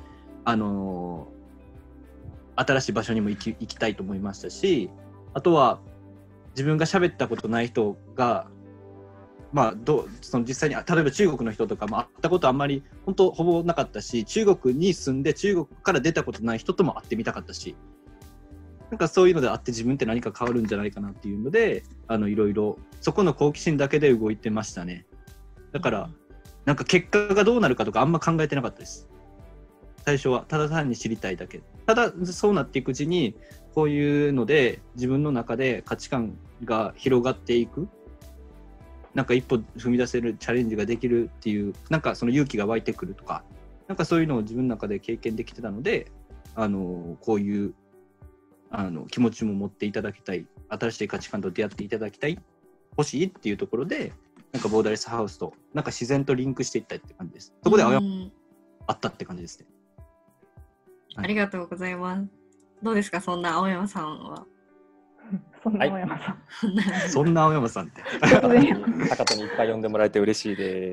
新しい場所にも行きたいと思いましたし、あとは自分が喋ったことない人が、その実際に例えば中国の人とかも会ったことあんまり本当ほぼなかったし、中国に住んで中国から出たことない人とも会ってみたかったし、なんかそういうので会って自分って何か変わるんじゃないかなっていうので、いろいろそこの好奇心だけで動いてましたね。だからなんか結果がどうなるかとかあんま考えてなかったです。最初はただ単に知りたいだけ。ただそうなっていくうちにこういうので自分の中で価値観が広がっていく、なんか一歩踏み出せるチャレンジができるっていう、なんかその勇気が湧いてくるとか、なんかそういうのを自分の中で経験できてたので、こういう気持ちも持っていただきたい、新しい価値観と出会っていただきたい、欲しいっていうところで、なんかボーダレスハウスとなんか自然とリンクしていったって感じです。そこであったって感じですね。 ありがとうございます。どうですか、そんな青山さんは。 そんな青山さん。 そんな青山さんって。 高田にいっぱい呼んでもらえて嬉しいです。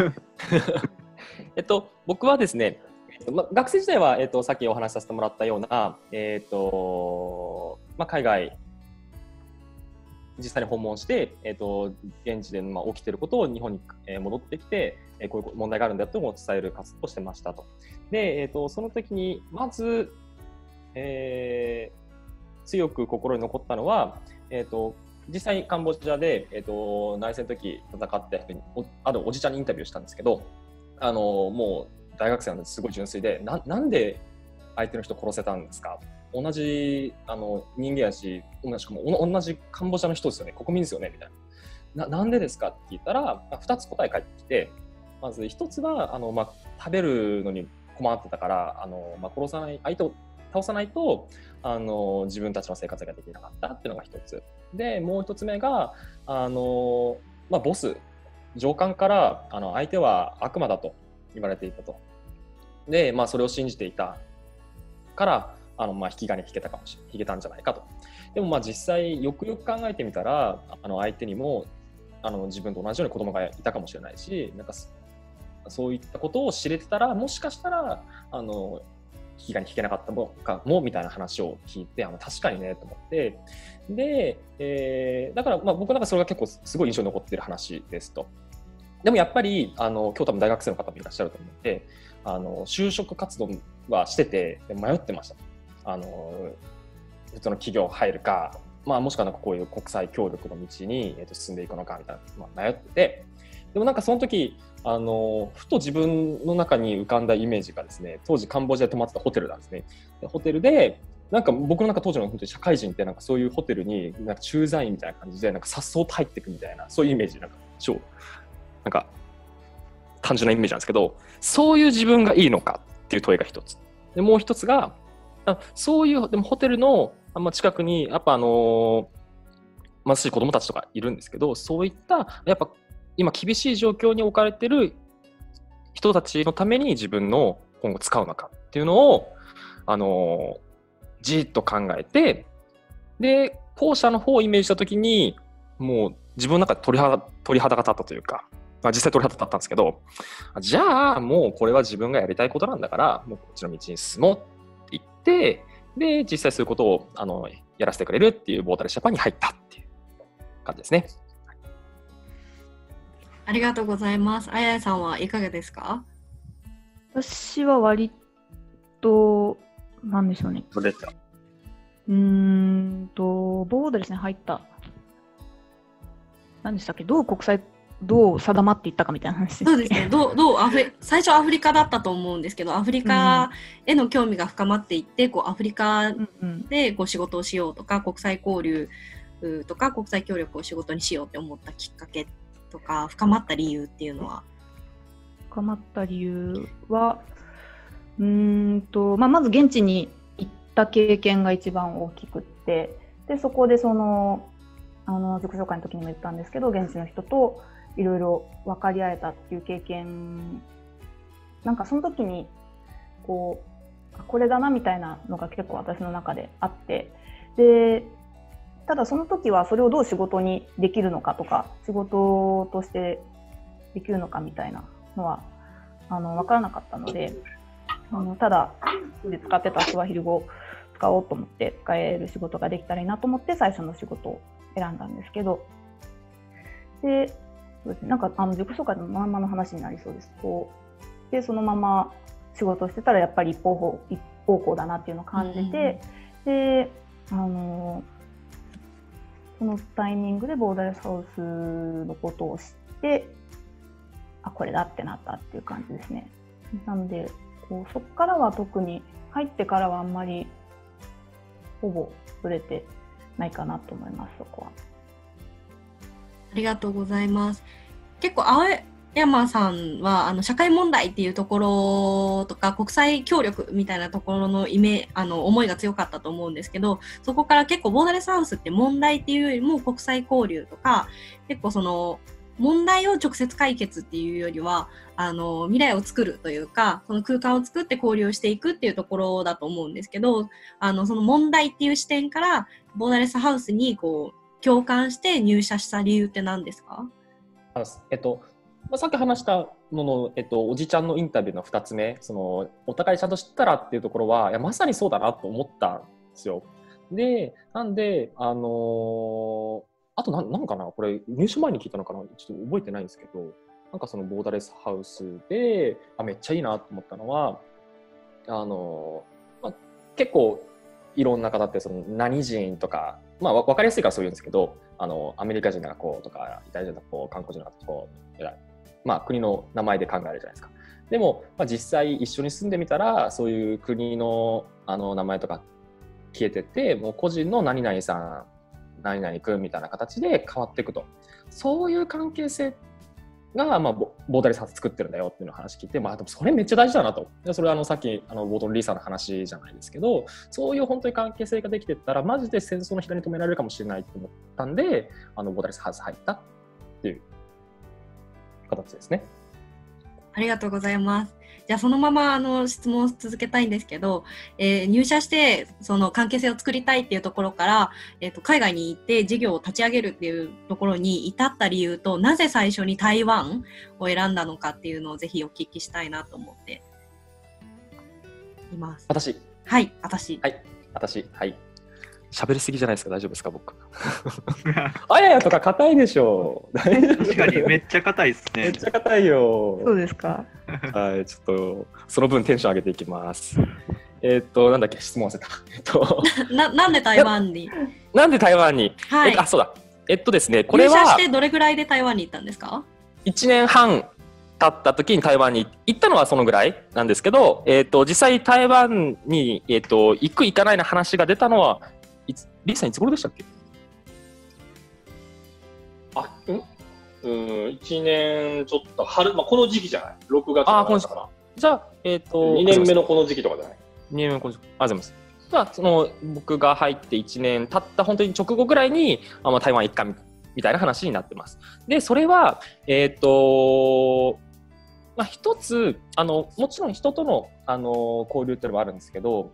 僕はですね、学生時代は、さっきお話しさせてもらったような、海外実際に訪問して、現地で起きていることを日本に戻ってきて、こういう問題があるんだというのを伝える活動をしてましたと。で、その時にまず、強く心に残ったのは、実際にカンボジアで、内戦の時戦った人にあるおじちゃんにインタビューしたんですけど、もう大学生なんですごい純粋で、なんで相手の人殺せたんですか、同じ人間やし、しかも同じカンボジアの人ですよね、国民ですよねみたいな、なんでですかって聞いたら2つ答え返ってきて、まず1つは食べるのに困ってたから、殺さない相手を倒さないと自分たちの生活ができなかったっていうのが1つで、もう1つ目がボス上官から相手は悪魔だと言われていたと。で、それを信じていたから引き金引けたんじゃないかと。でも実際よくよく考えてみたら、相手にも自分と同じように子供がいたかもしれないし、なんかそういったことを知れてたら、もしかしたら引き金引けなかったかもみたいな話を聞いて、確かにねと思って、で、だから僕なんかそれが結構すごい印象に残っている話ですと。でもやっぱり今日多分大学生の方もいらっしゃると思って、就職活動はしてて迷ってました。普通の企業入るか、もしくはなんかこういう国際協力の道に進んでいくのかみたいな、迷ってて、でもなんかその時ふと自分の中に浮かんだイメージがですね、当時カンボジアで泊まってたホテルなんですね。でホテルでなんか僕の当時の本当に社会人ってなんかそういうホテルになんか駐在員みたいな感じでなんか颯爽と入っていくみたいな、そういうイメージ、なんか単純なイメージなんですけど、そういう自分がいいのかっていう問いが一つで、もう一つがそういうでもホテルの近くにやっぱ貧しい子どもたちとかいるんですけど、そういったやっぱ今厳しい状況に置かれている人たちのために自分の今後使うのかっていうのをじっと考えて、で後者の方をイメージしたときにもう自分の中で鳥肌が立ったというか、実際鳥肌立ったんですけど、じゃあもうこれは自分がやりたいことなんだからもうこっちの道に進もうって言って、で実際そういうことをやらせてくれるっていうボーダレスジャパンに入ったっていう感じですね。 ありがとうございます。あややさんはいかがですか？ 私は割となんでしょうね。ボーダレスに入った何でしたっけ、どう定まっていったかみたいな話です。 そうですね。最初アフリカだったと思うんですけど、アフリカへの興味が深まっていって、アフリカで仕事をしようとか、国際交流とか国際協力を仕事にしようって思ったきっかけとか、深まった理由っていうのは？ 深まった理由はまず現地に行った経験が一番大きくって、でそこで自己紹介の時にも言ったんですけど、現地の人といろいろ分かり合えたっていう経験、なんかその時にこれだなみたいなのが結構私の中であって、でただその時はそれをどう仕事にできるのかとか、仕事としてできるのかみたいなのは分からなかったので、ただで使ってたスワヒリ語を使おうと思って使える仕事ができたらいいなと思って最初の仕事を選んだんですけど、でそうですね、なんか自己紹介のまんまの話になりそうです。でそのまま仕事をしてたらやっぱり一方向だなっていうのを感じて、でそのタイミングでボーダレスハウスのことを知って、これだってなったっていう感じですね。なのでそこからは特に入ってからはあんまりほぼ触れてないかなと思います、そこは。 ありがとうございます。結構青山さんは社会問題っていうところとか国際協力みたいなところの思いが強かったと思うんですけど、そこから結構ボーダレスハウスって問題っていうよりも国際交流とか、結構その問題を直接解決っていうよりは未来を作るというか、その空間を作って交流していくっていうところだと思うんですけど、その問題っていう視点からボーダレスハウスに共感して入社した理由って何ですか？ さっき話したのの、おじちゃんのインタビューの2つ目、お互いちゃんと知ったらっていうところは、まさにそうだなと思ったんですよ。で、なんで、あとなんかな、これ入社前に聞いたのかな、ちょっと覚えてないんですけど、なんかそのボーダレスハウスでめっちゃいいなと思ったのは、結構いろんな方って何人とか、分かりやすいからそう言うんですけど、アメリカ人がとかイタリア人が韓国人が国の名前で考えるじゃないですか。でも、実際一緒に住んでみたらそういう国の名前とか消えてってもう個人の何々さん何々君みたいな形で変わっていくと、そういう関係性が、ボーダレスハウス作ってるんだよっていうのを話聞いて、でもそれめっちゃ大事だなと。それはさっき冒頭のリーさんの話じゃないですけど、そういう本当に関係性ができてったらマジで戦争の火種に止められるかもしれないと思ったんでボーダレスハウス入ったっていう形ですね。 ありがとうございます。じゃあそのまま質問を続けたいんですけど、入社してその関係性を作りたいっていうところから、海外に行って事業を立ち上げるっていうところに至った理由と、なぜ最初に台湾を選んだのかっていうのをぜひお聞きしたいなと思っています。 私喋りすぎじゃないですか？大丈夫ですか？僕あややとか硬いでしょ。 確かにめっちゃ硬いですね。 めっちゃ硬いよ。 そうですか。 はい、ちょっとその分テンション上げていきます。なんだっけ、質問忘れた。 なんで台湾に？ なんで台湾に？ はい。 そうだ。ですね、これは入社してどれぐらいで台湾に行ったんですか ？1年半経った時に台湾に行ったのはそのぐらいなんですけど、実際台湾に、行く行かないの話が出たのはリーさんいつ頃でしたっけ ？1年ちょっと春、この時期じゃない ?6 月とかだから。 じゃあ、 2年目のこの時期とかじゃない？ 2年目のこの時期。ありがとうございます。じゃあ、僕が入って1年経った本当に直後ぐらいに台湾行くかみたいな話になってます。で、それは、一つもちろん人との、交流っていうのもあるんですけど、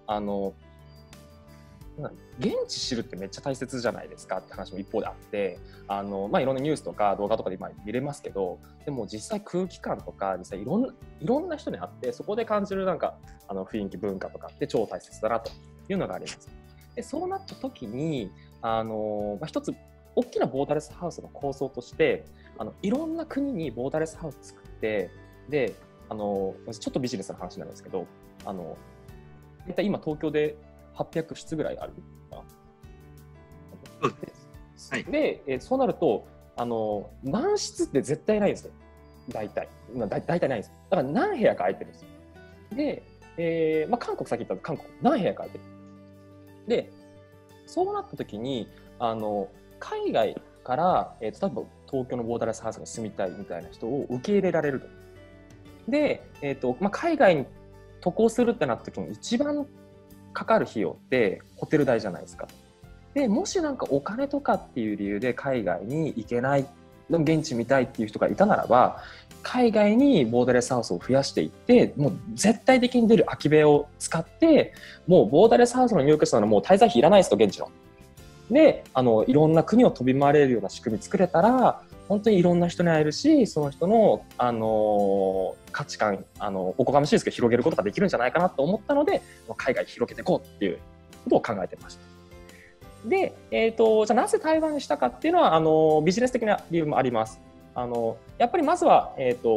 現地知るってめっちゃ大切じゃないですかって話も一方であって、いろんなニュースとか動画とかで今見れますけど、でも実際空気感とか実際いろんな人に会ってそこで感じる雰囲気文化とかって超大切だなというのがあります。でそうなった時に一つ大きなボーダレスハウスの構想としていろんな国にボーダレスハウス作って、でちょっとビジネスの話になるんですけど大体今東京で800室ぐらいあるかな。はい、で、そうなると満室って絶対ないんですよ。大体ないんですよ。だから何部屋か空いてるんですよ。で、韓国先言ったら韓国何部屋か空いてる。でそうなった時に海外から、例えば東京のボーダレスハウスに住みたいみたいな人を受け入れられると。で、海外に渡航するってなった時に一番かかる費用ってホテル代じゃないですか。でもしお金とかっていう理由で海外に行けない、現地見たいっていう人がいたならば、海外にボーダレスハウスを増やしていって、もう絶対的に出る空き部屋を使って、もうボーダレスハウスの入居者のもう滞在費いらないですと、現地の。でいろんな国を飛び回れるような仕組み作れたら、 本当にいろんな人に会えるし、その人の、価値観、おこがましいですけど広げることができるんじゃないかなと思ったので、海外に広げていこうっていうことを考えてました。で、じゃあなぜ台湾にしたかっていうのはビジネス的な理由もあります。やっぱりまずは、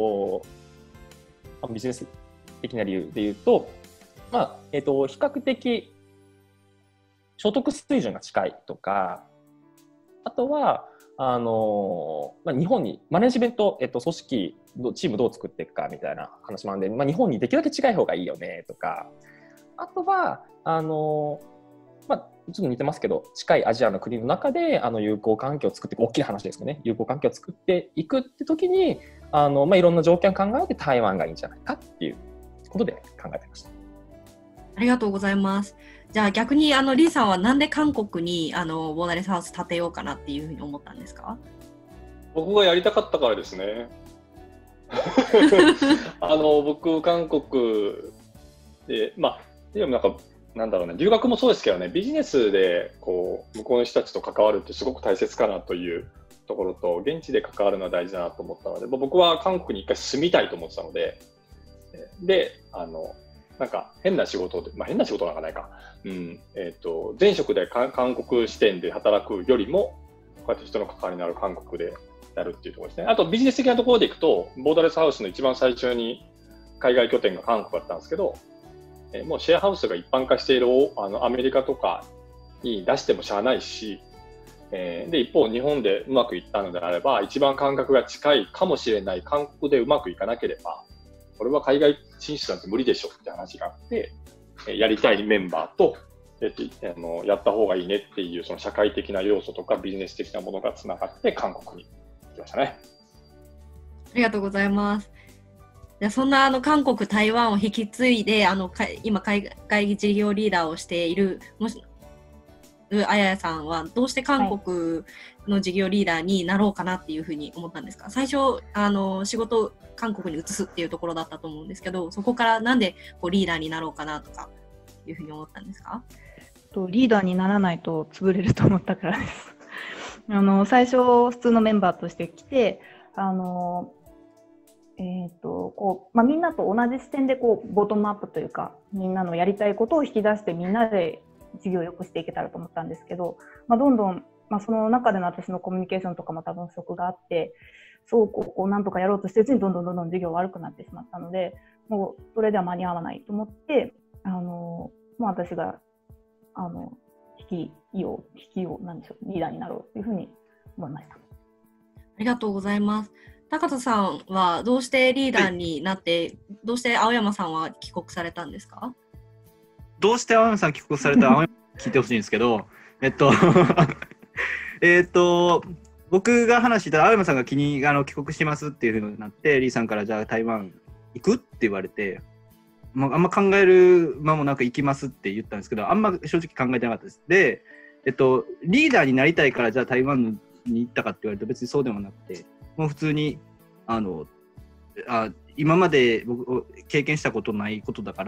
ビジネス的な理由で言うと、比較的所得水準が近いとか、あとは日本にマネジメント、組織チームどう作っていくかみたいな話もあるんで、日本にできるだけ近い方がいいよねとか、あとはちょっと似てますけど、近いアジアの国の中で友好関係を作っていく、大きな話ですよね、友好関係を作っていくって時にいろんな条件を考えて台湾がいいんじゃないかっていうことで考えてました。 ありがとうございます。じゃあ逆にリーさんはなんで韓国にボーダレスハウス建てようかなっていうふうに思ったんですか？ 僕がやりたかったからですね。僕韓国ででもなんだろうね、留学もそうですけどね、ビジネスでこう向こうの人たちと関わるってすごく大切かなというところと、現地で関わるのは大事だなと思ったので、僕は韓国に一回住みたいと思ってたので、なんか変な仕事で、変な仕事なんかないか、前職で韓国支店で働くよりも、こうやって人の関わりのある韓国でやるっていうところですね。あとビジネス的なところでいくと、ボーダレスハウスの一番最初に海外拠点が韓国だったんですけど、もうシェアハウスが一般化しているアメリカとかに出してもしゃあないし、で一方日本でうまくいったのであれば、一番感覚が近いかもしれない韓国でうまくいかなければ、これは海外進出なんて無理でしょって話があって、やりたいメンバーとやった方がいいねっていう、その社会的な要素とかビジネス的なものがつながって韓国に行きましたね。 ありがとうございます。じゃあそんな韓国、台湾を引き継いで今海外事業リーダーをしているあややさんはどうして韓国の事業リーダーになろうかなっていうふうに思ったんですか？最初仕事を韓国に移すっていうところだったと思うんですけど、そこからなんでリーダーになろうかなとかいうふうに思ったんですか？ リーダーにならないと潰れると思ったからです。最初普通のメンバーとして来てみんなと同じ視点でボトムアップというか、みんなのやりたいことを引き出してみんなで事業を良くしていけたらと思ったんですけど、どんどん、その中での私のコミュニケーションとかも多分不足があって、そうなんとかやろうとしてるうちにどんどん事業悪くなってしまったので、もうそれでは間に合わないと思って、私が引きようなんでしょう、リーダーになろうというふうに思いました。 ありがとうございます。高田さんはどうしてリーダーになって、どうして青山さんは帰国されたんですか？ どうして青山さん帰国された青山聞いてほしいんですけど、僕が話した青山さんが帰国しますっていう風になって、リーさんからじゃあ台湾行くって言われて、あんま考える間もなく行きますって言ったんですけど、あんま正直考えてなかったです。で、リーダーになりたいからじゃあ台湾に行ったかって言われると別にそうでもなくて、もう普通に今まで僕経験したことないことだから、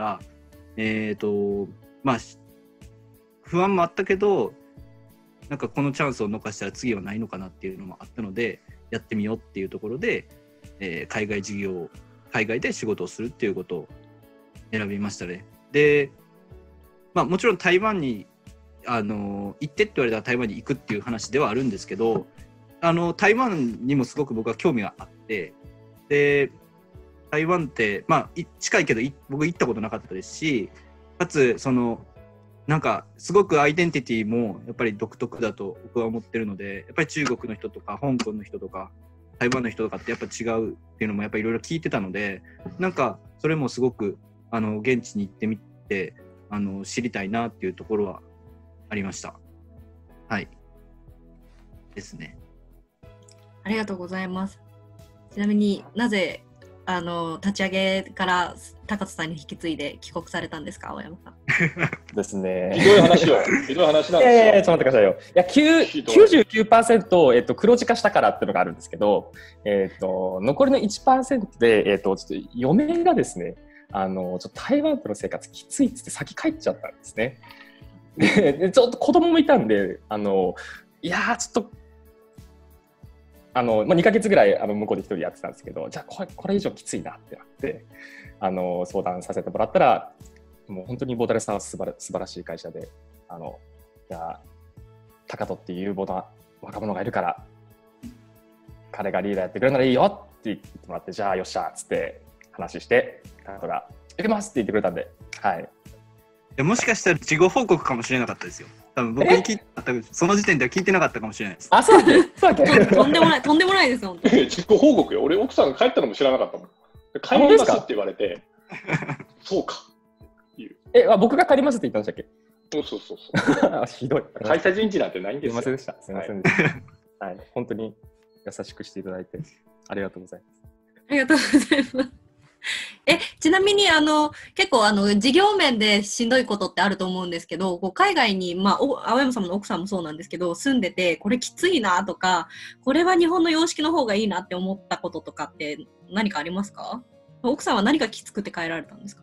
不安もあったけど、なんかこのチャンスを逃したら次はないのかなっていうのもあったので、やってみようっていうところで、海外で仕事をするっていうことを選びましたね。で、もちろん台湾に行ってって言われたら台湾に行くっていう話ではあるんですけど、台湾にもすごく僕は興味があって、で台湾って近いけど僕行ったことなかったですし、かつなんかすごくアイデンティティもやっぱり独特だと僕は思ってるので、やっぱり中国の人とか香港の人とか台湾の人とかってやっぱ違うっていうのもやっぱりいろいろ聞いてたので、なんかそれもすごく現地に行ってみて知りたいなっていうところはありました。はいですね。 ありがとうございます。ちなみになぜ立ち上げから高田さんに引き継いで帰国されたんですか、青山さん。 ですね。 ひどい話よ。ひどい話なんですよ。 ちょっと待ってくださいよ。99%、黒字化したからっていうのがあるんですけど、残りの 1% で、ちょっと嫁がですね、ちょっと台湾との生活きついっつって先帰っちゃったんですね。でちょっと子供もいたんで、いやーちょっと 2ヶ月ぐらい向こうで一人やってたんですけど、じゃあこれ以上きついなってなって相談させてもらったら、もう本当にボーダレスさんは素晴らしい会社で、じゃあ高人っていう有望な若者がいるから彼がリーダーやってくれるならいいよって言ってもらって、じゃあよっしゃっつって話して高人が「行きます」って言ってくれたんで、はい。 もしかしたら事後報告かもしれなかったですよ。多分僕に聞いてなかった、その時点では聞いてなかったかもしれないです。 あ、そうだっけとんでもないです本当に。 自己報告よ。俺奥さんが帰ったのも知らなかったもん。帰りますって言われて、そうかっていう。 僕が帰りますって言ったんでしたっけ？ そうひどい。 会社人事なんてないんですよ。 すいませんでした。すいませんでした。はい、本当に優しくしていただいてありがとうございます。 ありがとうございます。ちなみに結構事業面でしんどいことってあると思うんですけど、こう海外に、青山さんの奥さんもそうなんですけど、住んでてこれきついなとか、これは日本の様式の方がいいなって思ったこととかって何かありますか？奥さんは何かきつくて帰られたんですか？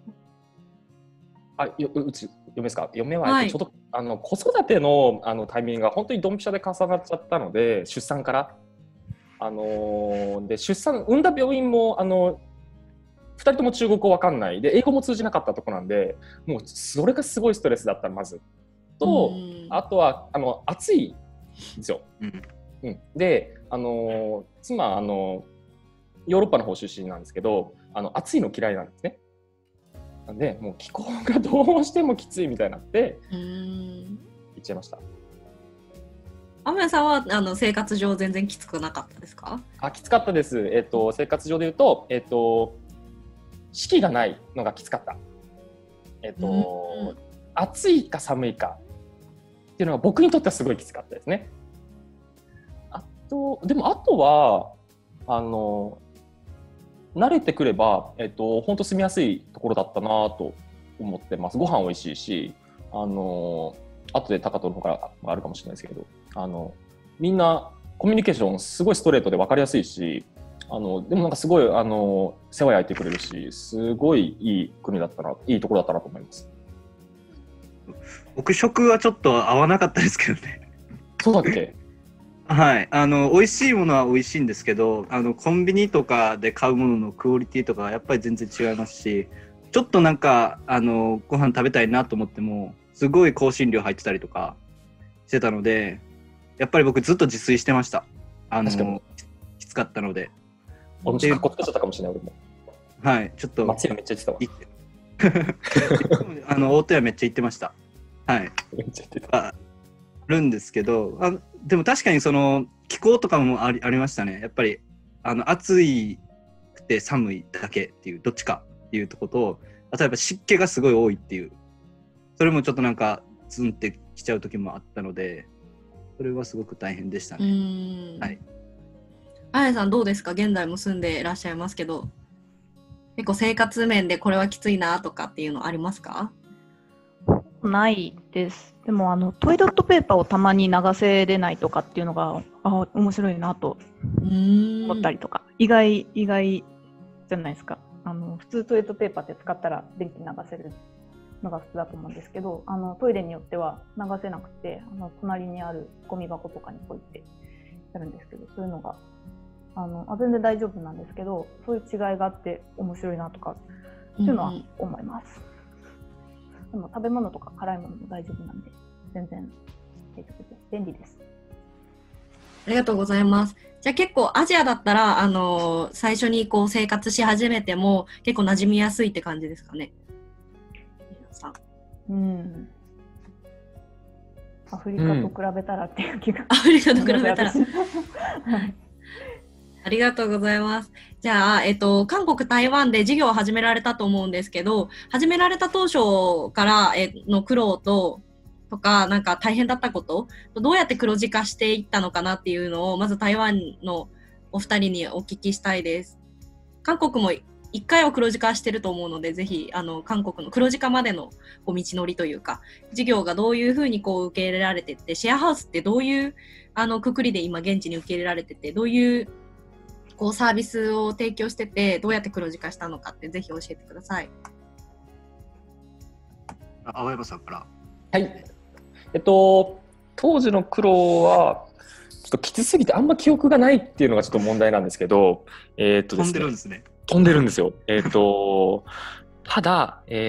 うち嫁ですか？嫁はちょっと、子育てのタイミングが本当にドンピシャで重なっちゃったので、出産からで産んだ病院も2人とも中国語わかんないで、英語も通じなかったとこなんで、もうそれがすごいストレスだったまずと、あとは暑いんですよ。で妻ヨーロッパの方出身なんですけど、暑いの嫌いなんですね。なんでもう気候がどうしてもきついみたいになって行っちゃいました。 青山さんは生活上全然きつくなかったですか？ きつかったです。生活上で言うと、四季がないのがきつかった。暑いか寒いかっていうのが僕にとってはすごいきつかったですね。でもあとは慣れてくれば本当住みやすいところだったなと思ってます。ご飯美味しいし、後で高人の方があるかもしれないですけど、みんなコミュニケーションすごいストレートで分かりやすいし、でもなんかすごい世話焼いてくれるし、すごいいい国だったな、いいところだったなと思います。 僕食はちょっと合わなかったですけどね。 そうだっけ？ はい、美味しいものは美味しいんですけど、コンビニとかで買うもののクオリティとかはやっぱり全然違いますし、ちょっとなんかご飯食べたいなと思ってもすごい香辛料入ってたりとかしてたので、やっぱり僕ずっと自炊してました。 確かにきつかったので。 かっこつけちゃったかもしれない俺も。 はい、ちょっと松屋めっちゃ言ってたわ。 大戸屋めっちゃ行ってました。はい。 めっちゃ言ってた。 あるんですけど、でも確かにその気候とかもありましたね。やっぱり暑いくて寒いだけっていうどっちかっていうところと、例えば湿気がすごい多いっていう、それもちょっとなんかツンってきちゃう時もあったので、それはすごく大変でしたね。はい。 あやさんどうですか？現在も住んでいらっしゃいますけど、結構生活面でこれはきついなとかっていうのありますか？ ないです。でもトイレットペーパーをたまに流せれないとかっていうのが面白いなと思ったりとか、意外じゃないですか。普通トイレットペーパーって使ったら電気流せるのが普通だと思うんですけど、トイレによっては流せなくて隣にあるゴミ箱とかにポイってやるんですけど、そういうのが全然大丈夫なんですけど、そういう違いがあって面白いなとかっていうのは思います。でも食べ物とか辛いものも大丈夫なんで全然大丈夫です。便利です。 ありがとうございます。じゃあ結構アジアだったら最初にこう生活し始めても結構馴染みやすいって感じですかね。 アフリカと比べたらっていう気が、 アフリカと比べたらありがとうございます。じゃあ、韓国、台湾で事業を始められたと思うんですけど、始められた当初から、の苦労とか、なんか大変だったこと、どうやって黒字化していったのかなっていうのを、まず台湾のお二人にお聞きしたいです。韓国も一回は黒字化してると思うので、ぜひ、韓国の黒字化までの道のりというか、事業がどういうふうにこう受け入れられてって、シェアハウスってどういう、くくりで今現地に受け入れられてて、どういう、こうサービスを提供しててどうやって黒字化したのかってぜひ教えてください。 青山さんから。 はい。当時の苦労はちょっときつすぎてあんま記憶がないっていうのがちょっと問題なんですけど、 飛んでるんですね。 飛んでるんですよ。ただ、コ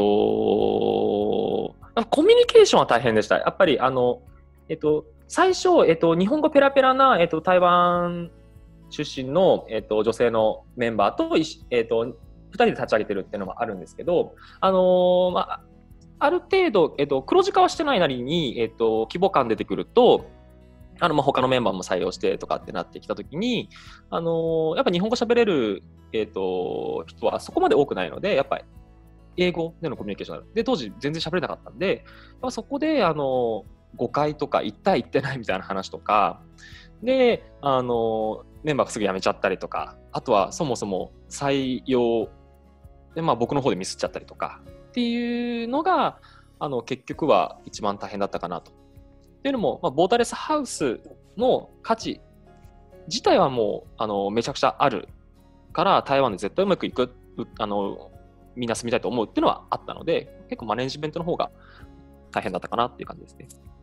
ミュニケーションは大変でした。やっぱり最初、日本語ペラペラな、台湾出身の、女性のメンバーと、2人で立ち上げてるっていうのもあるんですけど、ある程度、黒字化はしてないなりに、規模感出てくると、他のメンバーも採用してとかってなってきたときに、やっぱ日本語喋れる、人はそこまで多くないので、やっぱり英語でのコミュニケーションになる。で、当時全然喋れなかったんで、そこで、誤解とか、行った行ってないみたいな話とか、で、メンバーがすぐ辞めちゃったりとか、あとはそもそも採用で、僕の方でミスっちゃったりとかっていうのが、結局は一番大変だったかなと。っていうのも、ボーダレスハウスの価値自体はもうめちゃくちゃあるから台湾で絶対うまくいくみんな住みたいと思うっていうのはあったので、結構マネジメントの方が大変だったかなっていう感じですね。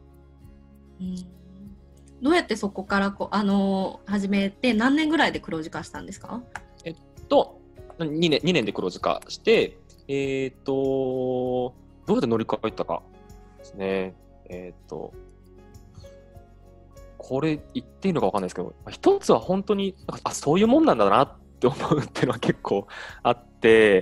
どうやってそこから始めて何年ぐらいで黒字化したんですか？2 年で黒字化して、どうやって乗り換えたかですね。これ言っていいのか分かんないですけど、一つは本当にそういうもんなんだなって思うっていうのは結構あって、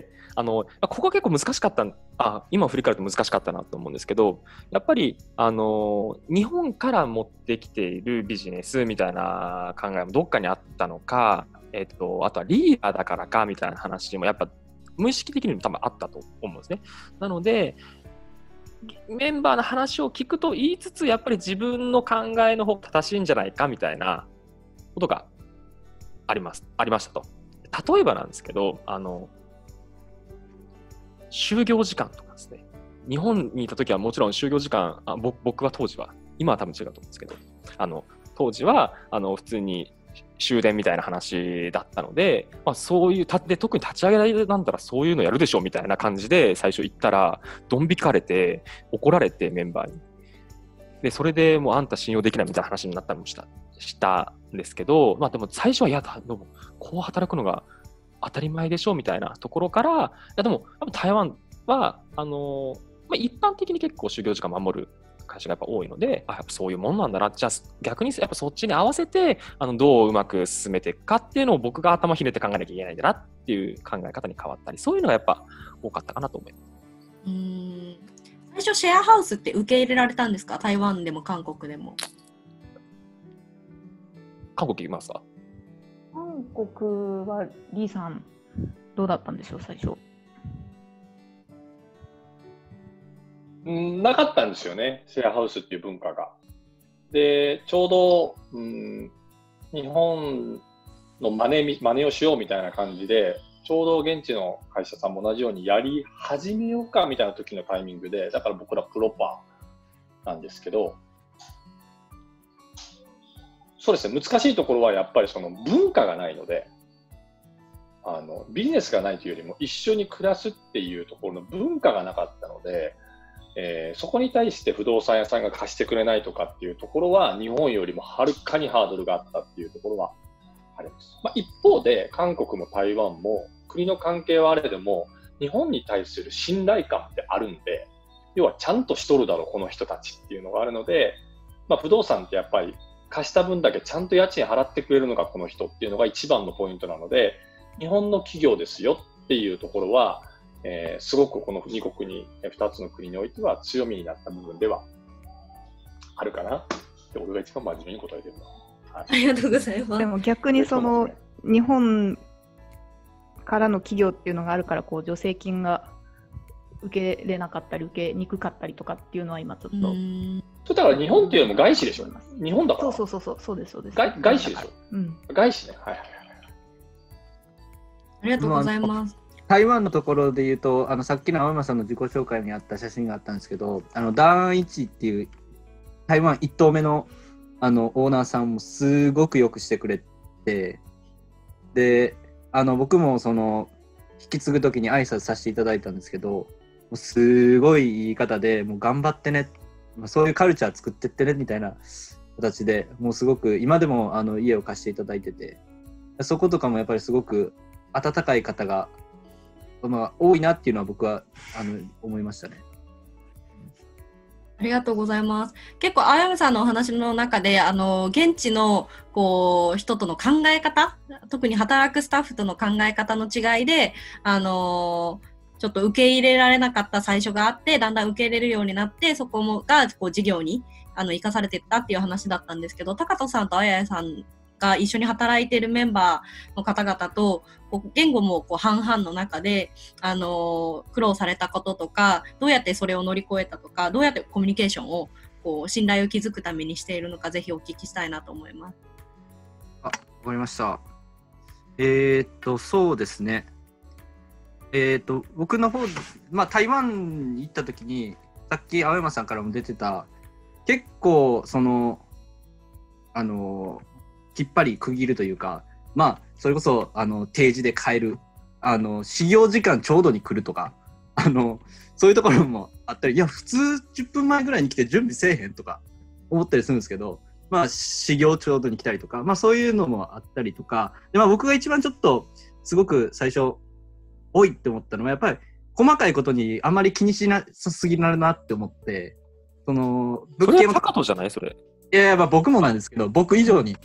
ここは結構難しかった今振り返ると難しかったなと思うんですけど、やっぱり日本から持ってきているビジネスみたいな考えもどっかにあったのか、あとはリーダーだからかみたいな話もやっぱ無意識的にも多分あったと思うんですね。なのでメンバーの話を聞くと言いつつ、やっぱり自分の考えの方が正しいんじゃないかみたいなことがありましたと。例えばなんですけど、就業時間とかですね。日本にいた時はもちろん就業時間、僕は当時は、今は多分違うと思うんですけど、当時は普通に終電みたいな話だったので、そういうで特に立ち上げられなんだらそういうのやるでしょみたいな感じで最初言ったら、ドン引かれて怒られてメンバーに。でそれでもうあんた信用できないみたいな話になったりもしたんですけど、でも最初はでもこう働くのが当たり前でしょみたいなところから、でも台湾は一般的に結構就業時間守る会社がやっぱ多いので、やっぱそういうもんなんだな、じゃあ逆にやっぱそっちに合わせてどううまく進めていくかっていうのを僕が頭ひねって考えなきゃいけないんだなっていう考え方に変わったり、そういうのがやっぱ多かったかなと思います。 最初シェアハウスって受け入れられたんですか？台湾でも韓国でも。 韓国行きますか？ 韓国はリーさんどうだったんでしょう最初。 なかったんですよね、シェアハウスっていう文化が。で、ちょうど、日本の真似をしようみたいな感じで、ちょうど現地の会社さんも同じようにやり始めようかみたいな時のタイミングで、だから僕らプロパーなんですけど、そうですね、難しいところはやっぱりその文化がないので、ビジネスがないというよりも一緒に暮らすっていうところの文化がなかったので、そこに対して不動産屋さんが貸してくれないとかっていうところは日本よりもはるかにハードルがあったっていうところはあります。一方で韓国も台湾も国の関係はあれでも日本に対する信頼感ってあるんで、要はちゃんとしとるだろうこの人たちっていうのがあるので、不動産ってやっぱり貸した分だけちゃんと家賃払ってくれるのがこの人っていうのが一番のポイントなので、日本の企業ですよっていうところはすごくこの2国に2つの国においては強みになった部分ではあるかなって俺が一番真面目に答えてるな、 ありがとうございます。 でも逆にその日本からの企業っていうのがあるから助成金が受けれなかったり受けにくかったりとかっていうのは今ちょっとだから日本っていうよりも外資でしょ。日本だからそうです外資でしょ、外資ね。はいありがとうございます。 台湾のところで言うと、さっきの青山さんの自己紹介にあった写真があったんですけど、ダンイチっていう台湾1頭目のオーナーさんもすごくよくしてくれて、で僕も引き継ぐ時に挨拶させていただいたんですけど、もうすごい言い方でもう頑張ってね、そういうカルチャー作ってってねみたいな形で、もうすごく今でも家を貸していただいてて、そことかもやっぱりすごく温かい方が、多いなっていうのは僕は思いましたね。 ありがとうございます。結構青山さんのお話の中で現地の人との考え方、特に働くスタッフとの考え方の違いでちょっと受け入れられなかった最初があって、だんだん受け入れるようになって、そこが事業に生かされていったっていう話だったんですけど、高戸さんとあややさんが一緒に働いているメンバーの方々と言語も半々の中で苦労されたこととか、どうやってそれを乗り越えたとか、どうやってコミュニケーションを信頼を築くためにしているのか、ぜひお聞きしたいなと思います。 わかりました。そうですね。僕の方、台湾に行った時に、さっき青山さんからも出てた、結構きっぱり区切るというか、それこそ定時で帰る、始業時間ちょうどに来るとか、そういうところもあったり、いや普通10分前ぐらいに来て準備せえへんとか思ったりするんですけど、始業ちょうどに来たりとか、そういうのもあったりとかで、僕が一番ちょっとすごく最初多いって思ったのは、やっぱり細かいことにあまり気にしなさすぎるなって思って、 それは高戸じゃないそれ。 いや僕もなんですけど、僕以上に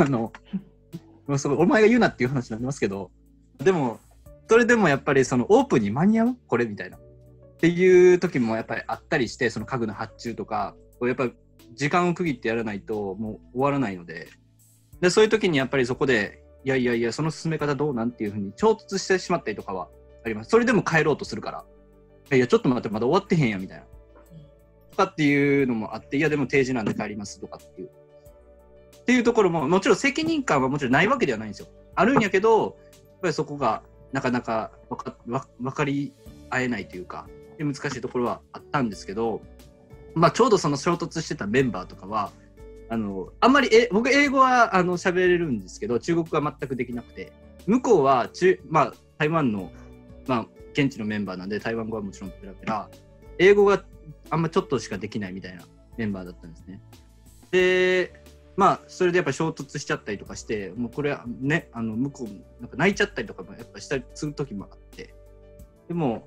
お前が言うなっていう話になりますけど、でもそれでもやっぱりオープンに間に合うこれみたいなっていう時もやっぱりあったりして、家具の発注とかやっぱり時間を区切ってやらないともう終わらないので、そういう時にやっぱりそこでいやその進め方どうなんっていうふうに衝突してしまったりとかはあります。それでも帰ろうとするから、いやちょっと待ってまだ終わってへんやみたいなとかっていうのもあって、いやでも定時なんで帰りますとかっていうところも、もちろん責任感はもちろんないわけではないんですよ。あるんやけど、やっぱりそこがなかなか分かり合えないというか、難しいところはあったんですけど、ちょうどその衝突してたメンバーとかはあんまり僕英語は喋れるんですけど、中国語は全くできなくて、向こうは台湾の、現地のメンバーなんで台湾語はもちろんペラペラ、英語があんまちょっとしかできないみたいなメンバーだったんですね。でそれでやっぱ衝突しちゃったりとかして、もうこれはね向こうなんか泣いちゃったりとかもやっぱしたりする時もあって、でも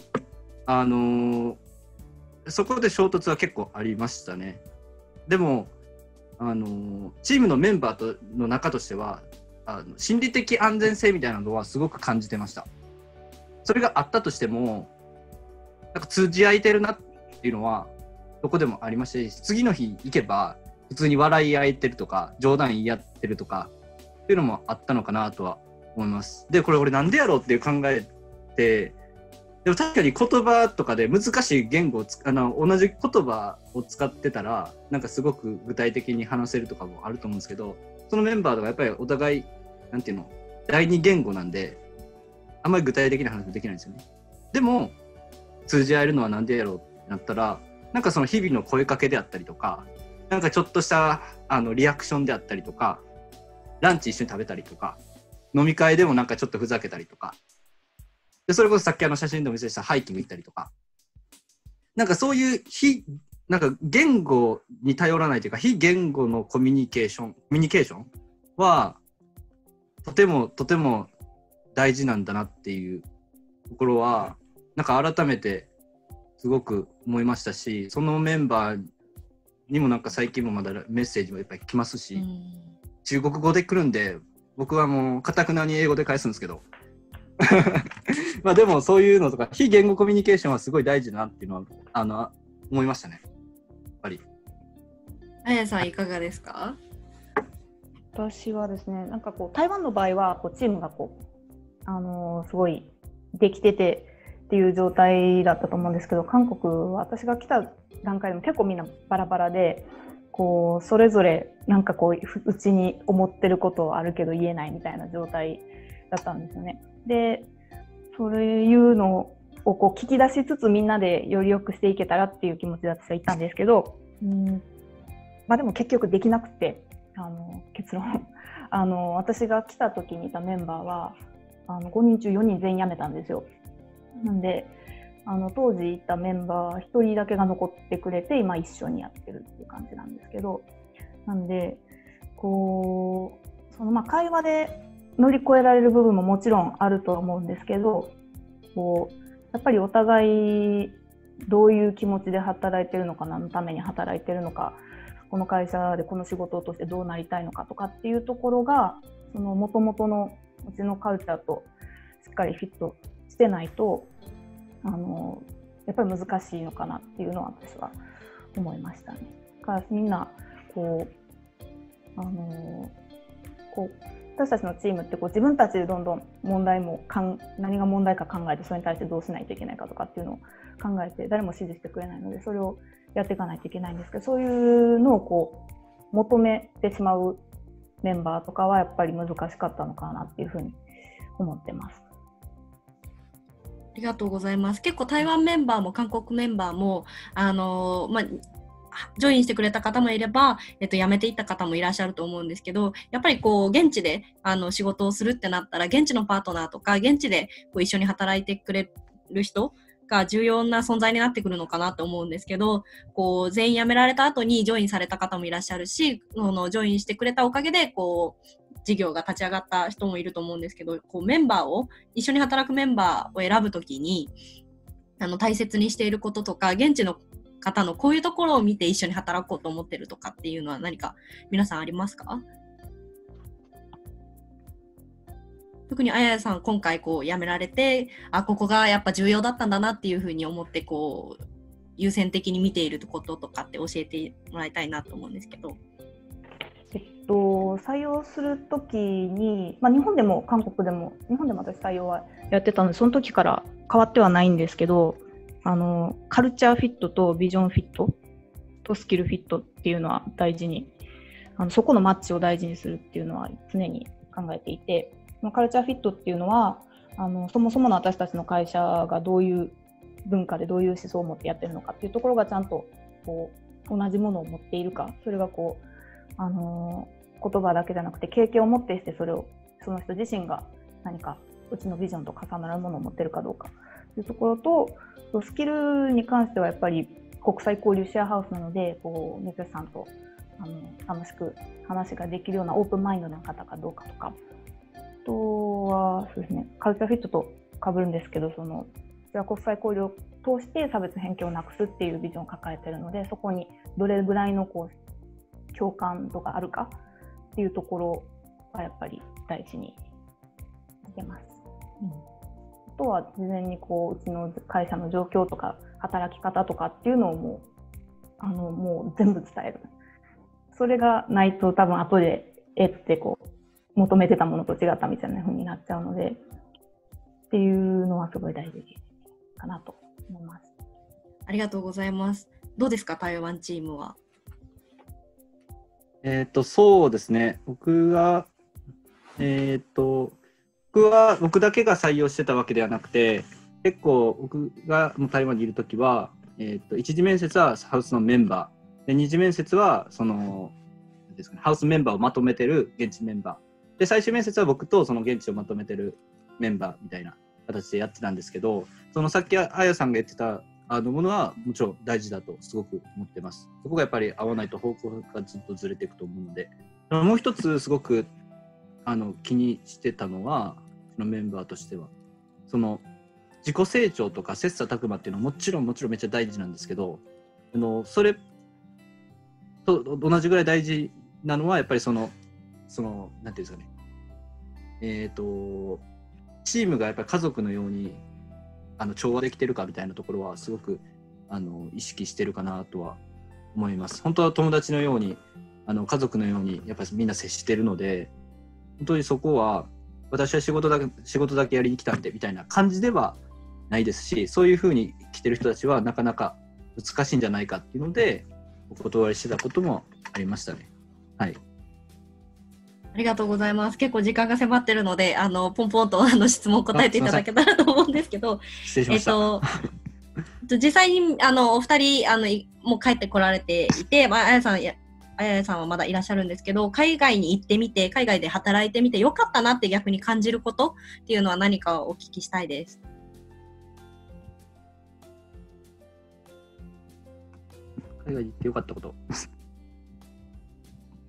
そこで衝突は結構ありましたね。でもチームのメンバーの中としては心理的安全性みたいなのはすごく感じてました。それがあったとしてもなんか通じ合えてるなっていうのはどこでもありましたし、次の日行けば普通に笑い合えてるとか冗談言い合ってるとかっていうのもあったのかなとは思います。でこれ俺なんでやろうっていう考えて、でも確かに言葉とかで難しい言語を同じ言葉を使ってたらなんかすごく具体的に話せるとかもあると思うんですけど、そのメンバーとかやっぱりお互いなんていうの第二言語なんであんまり具体的な話もできないんですよね。でも通じ合えるのはなんでやろうってなったら、なんかその日々の声かけであったりとか、なんかちょっとしたリアクションであったりとか、ランチ一緒に食べたりとか、飲み会でもなんかちょっとふざけたりとかで、それこそさっき写真でお見せしたハイキング行ったりとか、なんかそういうなんか言語に頼らないというか非言語のコミュニケーションはとても大事なんだなっていうところはなんか改めてすごく思いましたし、そのメンバーにもなんか最近もまだメッセージもやっぱり来ますし、中国語で来るんで僕はもう堅くなに英語で返すんですけどでもそういうのとか非言語コミュニケーションはすごい大事だなっていうのは思いましたね。やっぱり。 あやさんいかがですか？ 私はですね、なんか台湾の場合はチームがすごいできててっていう状態だったと思うんですけど、韓国は私が来た段階でも結構みんなバラバラで、それぞれなんかうちに思ってることあるけど言えないみたいな状態だったんですよね。でそういうのを聞き出しつつみんなでより良くしていけたらっていう気持ちで私は言ったんですけど、でも結局できなくて、結論私が来た時にいたメンバーは5人中4人全員辞めたんですよ。なんで当時いたメンバー1人だけが残ってくれて今一緒にやってるっていう感じなんですけど、 なんでこうその会話で乗り越えられる部分ももちろんあるとは思うんですけど、こうやっぱりお互いどういう気持ちで働いてるのか、何のために働いてるのか、この会社でこの仕事を通してどうなりたいのかとかっていうところが、その元々のうちのカルチャーとしっかりフィットしてないとやっぱり難しいのかなっていうのは私は思いましたね。だからみんなこう私たちのチームって自分たちでどんどん問題も何が問題か考えて、それに対してどうしないといけないかとかっていうのを考えて、誰も指示してくれないのでそれをやっていかないといけないんですけど、そういうのを求めてしまうメンバーとかはやっぱり難しかったのかなっていうふうに思ってます。 ありがとうございます。結構台湾メンバーも韓国メンバーもジョインしてくれた方もいれば、辞めていった方もいらっしゃると思うんですけど、やっぱり現地で仕事をするってなったら、現地のパートナーとか現地で一緒に働いてくれる人が重要な存在になってくるのかなと思うんですけど、全員辞められた後にジョインされた方もいらっしゃるし、ジョインしてくれたおかげで事業が立ち上がった人もいると思うんですけど、メンバーを一緒に働くメンバーを選ぶときに大切にしていることとか、現地の方のこういうところを見て一緒に働こうと思ってるとかっていうのは何か皆さんありますか？特にあややさん、今回辞められて、ここがやっぱ重要だったんだなっていうふうに思って優先的に見ていることとかって教えてもらいたいなと思うんですけど。 採用するときに、日本でも韓国でも、日本でも私採用はやってたので、その時から変わってはないんですけど、カルチャーフィットとビジョンフィットとスキルフィットっていうのは大事に、そこのマッチを大事にするっていうのは常に考えていて、カルチャーフィットっていうのはそもそもの私たちの会社がどういう文化でどういう思想を持ってやってるのかっていうところがちゃんと同じものを持っているか、それが言葉だけじゃなくて経験を持ってして、その人自身が何かうちのビジョンと重なるものを持っているかどうかというところと、スキルに関してはやっぱり国際交流シェアハウスなので、水谷さんと楽しく話ができるようなオープンマインドな方かどうかとか、あとはそうですね、カルチャーフィットと被るんですけど、国際交流を通して差別偏見をなくすっていうビジョンを抱えているので、そこにどれぐらいの共感度があるかっていうところはやっぱり大事にしてます。あとは事前にうちの会社の状況とか働き方とかっていうのをもう全部伝える。それがないと多分後でって求めてたものと違ったみたいな風になっちゃうので、っていうのはすごい大事かなと思います。 ありがとうございます。どうですか、台湾チームは？ そうですね。僕だけが採用してたわけではなくて、結構僕がもう台湾にいるときは、一次面接はハウスのメンバーで、二次面接はハウスメンバーをまとめてる現地メンバーで、最終面接は僕とその現地をまとめてるメンバーみたいな形でやってたんですけど、さっきあやさんが言ってたものはもちろん大事だとすごく思ってます。そこがやっぱり合わないと方向がずっとずれていくと思うので、もう一つすごく気にしてたのは、そのメンバーとしては自己成長とか切磋琢磨っていうのはもちろんめっちゃ大事なんですけど、それと同じぐらい大事なのはやっぱりなんていうんですかね、チームがやっぱり家族のように調和できてるかみたいなところはすごく意識してるかなとは思います。本当は友達のように家族のようにやっぱりみんな接してるので、本当にそこは私は仕事だけやりに来たんでみたいな感じではないですし、そういうふうに来てる人たちはなかなか難しいんじゃないかっていうのでお断りしてたこともありましたね。はい。 ありがとうございます。結構時間が迫ってるので、ポンポンと質問答えていただけたらと思うんですけど、 失礼しました。 実際にお二人もう帰ってこられていて、あやさんはまだいらっしゃるんですけど、海外に行ってみて、海外で働いてみてよかったなって逆に感じることっていうのは何かお聞きしたいです。 海外に行ってよかったこと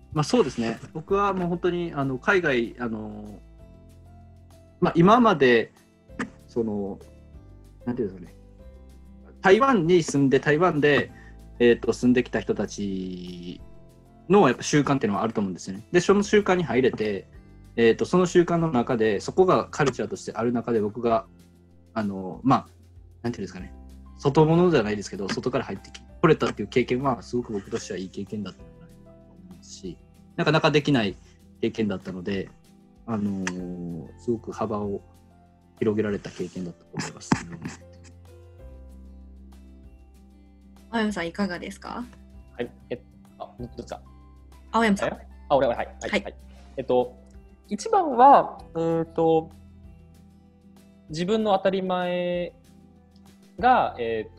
そうですね。僕はもう本当に海外今までなんていうんですかね、台湾に住んで台湾で、住んできた人たちのやっぱ習慣っていうのはあると思うんですよね。でその習慣に入れて、その習慣の中でそこがカルチャーとしてある中で僕がなんていうんですかね、外物じゃないですけど外から入ってこれたっていう経験はすごく僕としてはいい経験だったと思いますし、なかなかできない経験だったので、すごく幅を広げられた経験だったと思います。 青山さんいかがですか？ はい。どっちだ？ 青山さん。 俺は、はい。 はい。 一番は、自分の当たり前が、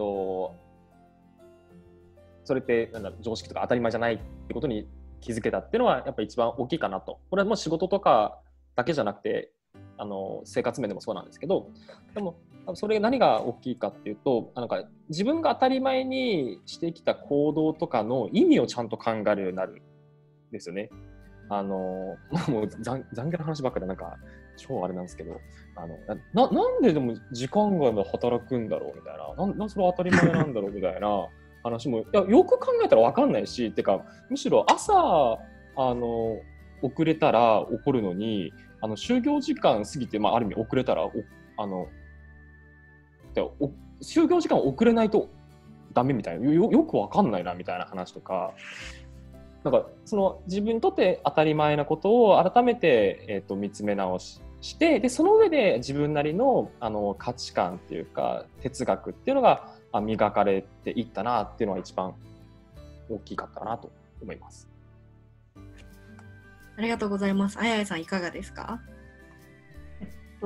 それって常識とか当たり前じゃないってことに気づけたっていうのはやっぱり一番大きいかなと。これはもう仕事とかだけじゃなくて生活面でもそうなんですけど、でもそれ何が大きいかっていうと、自分が当たり前にしてきた行動とかの意味をちゃんと考えるようになるんですよね。もう残業の話ばっかりで超あれなんですけど、なんででも時間外まで働くんだろうみたいな、それは当たり前なんだろうみたいな話もよく考えたら分かんないし、てかむしろ朝遅れたら怒るのに就業時間過ぎて、ある意味遅れたら就業時間遅れないとダメみたいな、よく分かんないなみたいな話とか、その自分にとって当たり前なことを改めて、見つめ直して、でその上で自分なりの価値観っていうか哲学っていうのが磨かれていったなっていうのが一番大きかったなと思います。 ありがとうございます。あややさんいかがですか？ 違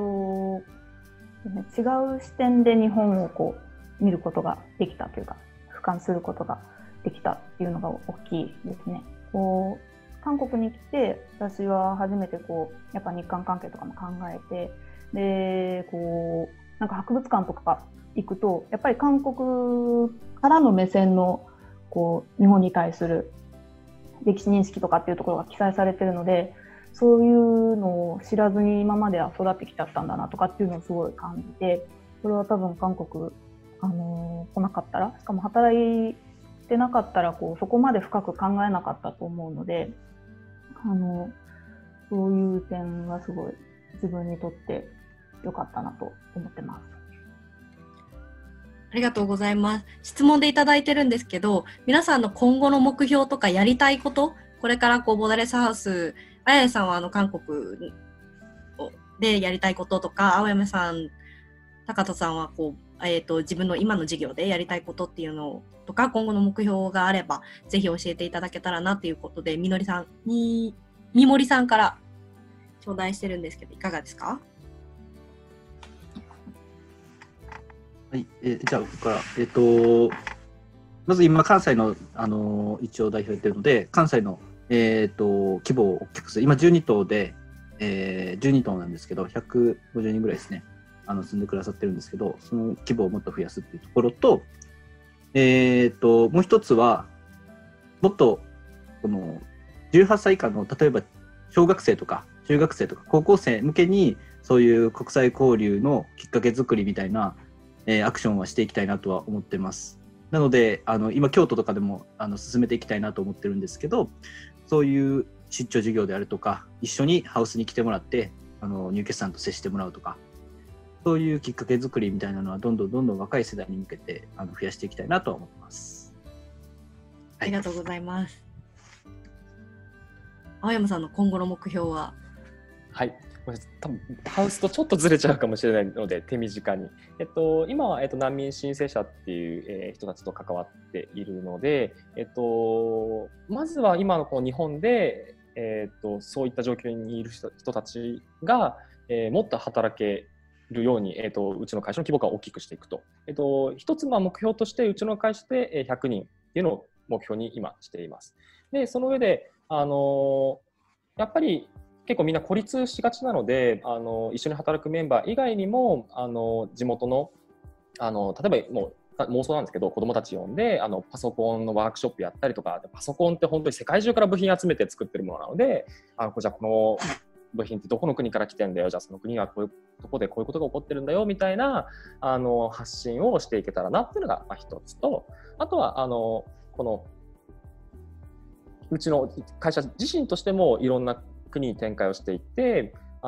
う視点で日本を見ることができたというか俯瞰することができたっていうのが大きいですね。韓国に来て私は初めてやっぱ日韓関係とかも考えて、で博物館とか行くとやっぱり韓国からの目線の日本に対する歴史認識とかっていうところが記載されているので、そういうのを知らずに今までは育ってきちゃったんだなとかっていうのをすごい感じて、それは多分韓国来なかったら、しかも働いてなかったらそこまで深く考えなかったと思うので、そういう点がすごい自分にとって良かったなと思ってます。 ありがとうございます。質問でいただいてるんですけど、皆さんの今後の目標とかやりたいこと、これからボーダレスハウス、あややさんは韓国でやりたいこととか、青山さん、高田さんは自分の今の事業でやりたいことっていうのとか、今後の目標があればぜひ教えていただけたらなということで、み森さんから頂戴してるんですけど、いかがですか？ はい、じゃあここからまず今関西の一応代表やってるので、関西の規模を大きくする。今12棟で、12棟なんですけど、150人ぐらいですね、住んでくださってるんですけど、その規模をもっと増やすっていうところと、もう一つはもっと18歳以下の例えば小学生とか中学生とか高校生向けにそういう国際交流のきっかけ作りみたいなアクションはしていきたいなとは思ってます。なので今京都とかでも進めていきたいなと思ってるんですけど、そういう出張授業であるとか、一緒にハウスに来てもらって入居者さんと接してもらうとか、そういうきっかけ作りみたいなのはどんどん若い世代に向けて増やしていきたいなとは思ってます。 ありがとうございます。青山さんの今後の目標は？ はい、多分ハウスとちょっとずれちゃうかもしれないので手短に、今は、難民申請者っていう、人たちと関わっているので、まずは今の日本で、そういった状況にいる人たちが、もっと働けるように、うちの会社の規模感を大きくしていくと、一つ目標としてうちの会社で100人っていうのを目標に今しています。でその上でやっぱり結構みんな孤立しがちなので、一緒に働くメンバー以外にも地元の例えばもう妄想なんですけど、子どもたち呼んでパソコンのワークショップやったりとか、パソコンって本当に世界中から部品集めて作ってるものなので、じゃあこの部品ってどこの国から来てんだよ、じゃあその国はこういうとこでこういうことが起こってるんだよみたいな発信をしていけたらなっていうのが一つと、あとはこのうちの会社自身としてもいろんな国に展開をしていって、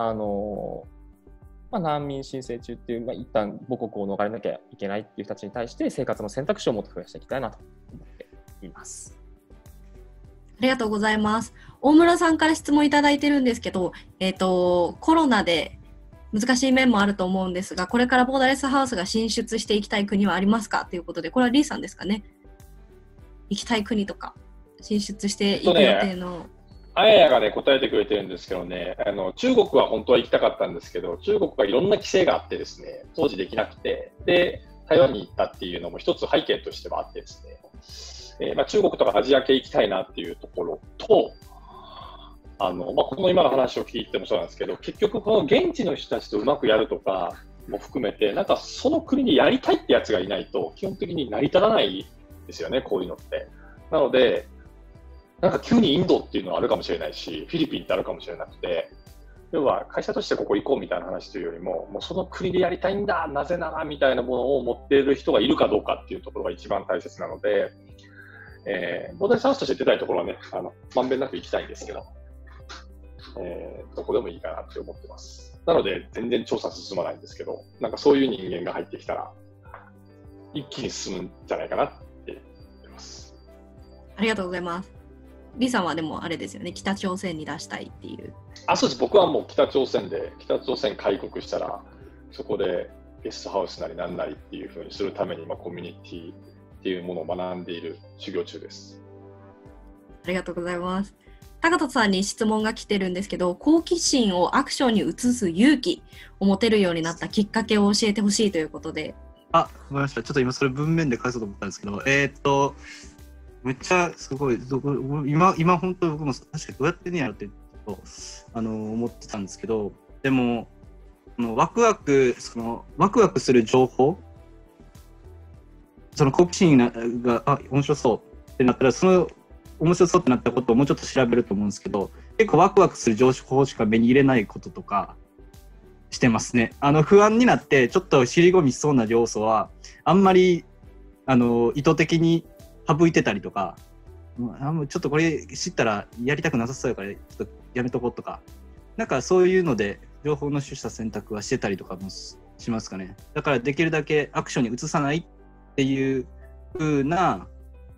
難民申請中っていう、一旦母国を逃れなきゃいけないっていう人たちに対して生活の選択肢をもっと増やしていきたいなと思っています。 ありがとうございます。大村さんから質問いただいてるんですけど、コロナで難しい面もあると思うんですが、これからボーダレスハウスが進出していきたい国はありますかということで、これはリーさんですかね。行きたい国とか進出していく予定の。 あややがね、答えてくれてるんですけどね、中国は本当は行きたかったんですけど、中国はいろんな規制があってですね、当時できなくて、で、台湾に行ったっていうのも一つ背景としてはあってですね、中国とかアジア系行きたいなっていうところと、この今の話を聞いてもそうなんですけど、結局この現地の人たちとうまくやるとかも含めて、なんかその国にやりたいってやつがいないと、基本的に成り立たないですよね、こういうのって。なので、なんか急にインドっていうのはあるかもしれないし、フィリピンってあるかもしれなくて、要は会社としてここ行こうみたいな話というよりも、もうその国でやりたいんだ、なぜならみたいなものを持っている人がいるかどうかっていうところが一番大切なので、ボーダレスハウスとして出たいところはね、まんべんなく行きたいんですけど、どこでもいいかなって思ってます。なので、全然調査進まないんですけど、なんかそういう人間が入ってきたら、一気に進むんじゃないかなって思ってます。 ありがとうございます。リさんはでもあれですよね、北朝鮮に出したいっていう。 そうです。僕はもう北朝鮮開国したら、そこでゲストハウスなりなんなりっていう風にするために、今コミュニティっていうものを学んでいる修行中です。 ありがとうございます。高田さんに質問が来てるんですけど、好奇心をアクションに移す勇気を持てるようになったきっかけを教えてほしいということで。 わかりました。ちょっと今それ文面で返そうと思ったんですけど、めっちゃすごい、今本当僕も確かにどうやってんねやろって思ってたんですけど、でもワクワクする情報、その好奇心が面白そうってなったら、その面白そうってなったことをもうちょっと調べると思うんですけど、結構ワクワクする情報しか目に入れないこととかしてますね。不安になってちょっと尻込みしそうな要素はあんまり意図的に省いてたりとか、ちょっとこれ知ったらやりたくなさそうやからちょっとやめとこうとか、なんかそういうので情報の取捨選択はしてたりとかもしますかね。だからできるだけアクションに移さないっていう風な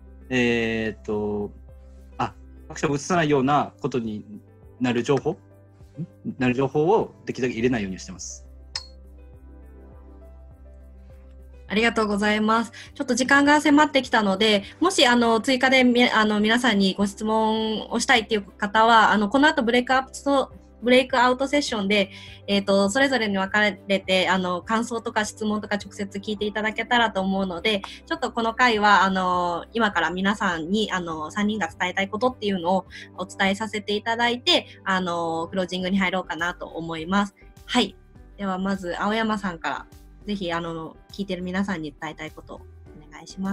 アクションを移さないようなことになる情報をできるだけ入れないようにしてます。 ありがとうございます。ちょっと時間が迫ってきたので、もし追加で皆さんにご質問をしたいっていう方は、この後ブレイクアウトセッションで、それぞれに分かれて感想とか質問とか直接聞いていただけたらと思うので、ちょっとこの回は今から皆さんに3人が伝えたいことっていうのをお伝えさせていただいて、クロージングに入ろうかなと思います。はい。ではまず青山さんからぜひ聞いてる皆さんに伝えたいことをお願いします。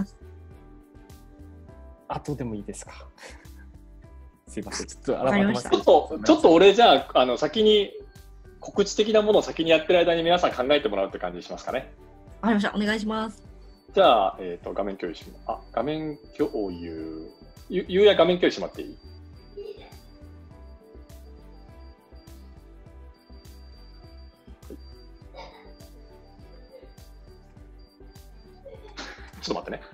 後でもいいですか。すいません、ちょっと俺じゃあ先に告知的なものを先にやってる間に皆さん考えてもらうって感じにしますかね。 わかりました。お願いします。 じゃあ画面共有します。画面共有。ゆうや画面共有してもらっていい？ちょっと待ってね。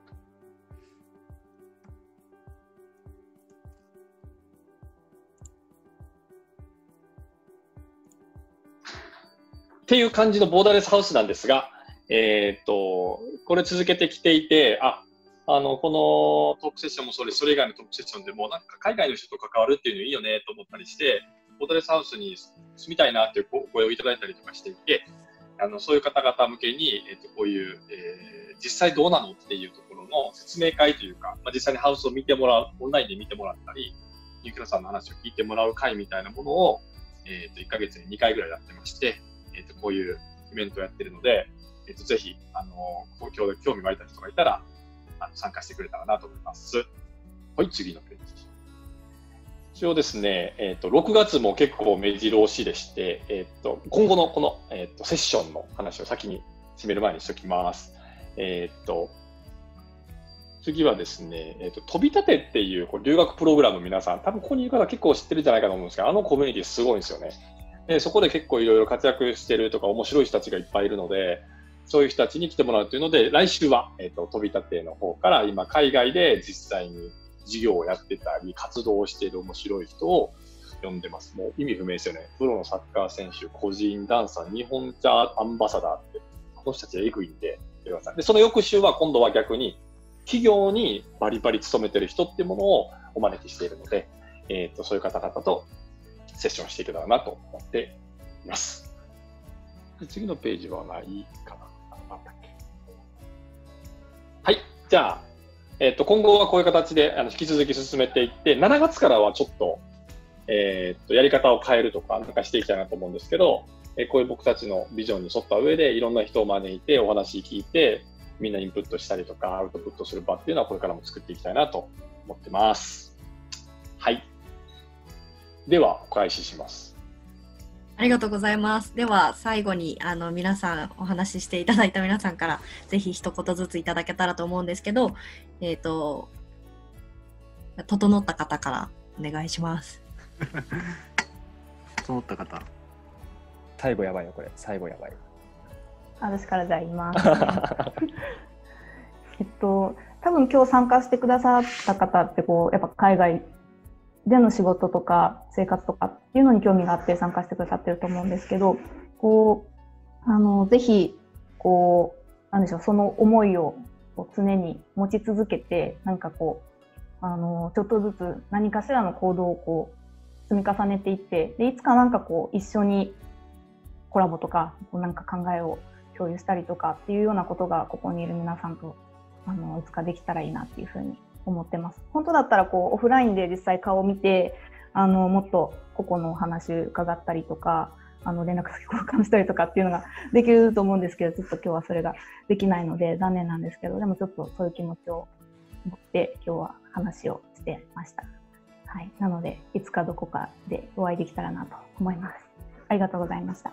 っていう感じのボーダレスハウスなんですが、これ続けてきていて、このトークセッションもそれ以外のトークセッションでも、なんか海外の人と関わるっていうのいいよねと思ったりして、ボーダレスハウスに住みたいなっていう声をいただいたりとかしていて、そういう方々向けに、こういう、実際どうなのっていうところの説明会というか、実際にハウスを見てもらう、オンラインで見てもらったり、ゆきのさんの話を聞いてもらう会みたいなものを、1ヶ月に2回ぐらいやってまして、こういうイベントをやってるので、 ぜひ、今日で興味湧いた人がいたら、参加してくれたらなと思います。はい、次のページ。一応ですね、6月も結構目白押しでして、今後のこの、セッションの話を先に締める前にしておきます。次はですね、飛び立てっていう留学プログラム、皆さん、多分ここにいる方結構知ってるんじゃないかと思うんですけど、コミュニティすごいんですよね。でそこで結構いろいろ活躍してるとか面白い人たちがいっぱいいるので、そういう人たちに来てもらうというので、来週は、飛び立ての方から今海外で実際に事業をやってたり、活動をしている面白い人を呼んでます。もう意味不明ですよね。プロのサッカー選手、個人ダンサー、日本茶アンバサダーって、この人たちはエグいんで、で、その翌週は今度は逆に、企業にバリバリ勤めてる人っていうものをお招きしているので、そういう方々とセッションしていけたらなと思っています。で次のページはないかな。あったっけ。はい。じゃあ、今後はこういう形で引き続き進めていって、7月からはちょっと、やり方を変えるとか、なんかしていきたいなと思うんですけど、こういう僕たちのビジョンに沿った上でいろんな人を招いてお話聞いて、みんなインプットしたりとかアウトプットする場っていうのはこれからも作っていきたいなと思ってます。はい。では、お返しします。 ありがとうございます。では、最後に皆さん、お話ししていただいた皆さんから、ぜひ一言ずついただけたらと思うんですけど、整った方からお願いします。 整った方。 最後やばいよ、これ。最後やばい。 私からじゃあ言います。多分今日参加してくださった方ってやっぱ海外での仕事とか生活とかっていうのに興味があって参加してくださってると思うんですけど、ぜひなんでしょう、その思いを常に持ち続けて、なんかちょっとずつ何かしらの行動を積み重ねていって、でいつかなんか一緒にコラボとかなんか考えを共有したりとかっていうようなことがここにいる皆さんといつかできたらいいなっていうふうに思ってます。本当だったらオフラインで実際顔を見てもっと個々のお話伺ったりとか連絡先交換したりとかっていうのができると思うんですけど、ちょっと今日はそれができないので残念なんですけど、でもちょっとそういう気持ちを持って今日は話をしてました。はい、なのでいつかどこかでお会いできたらなと思います。ありがとうございました。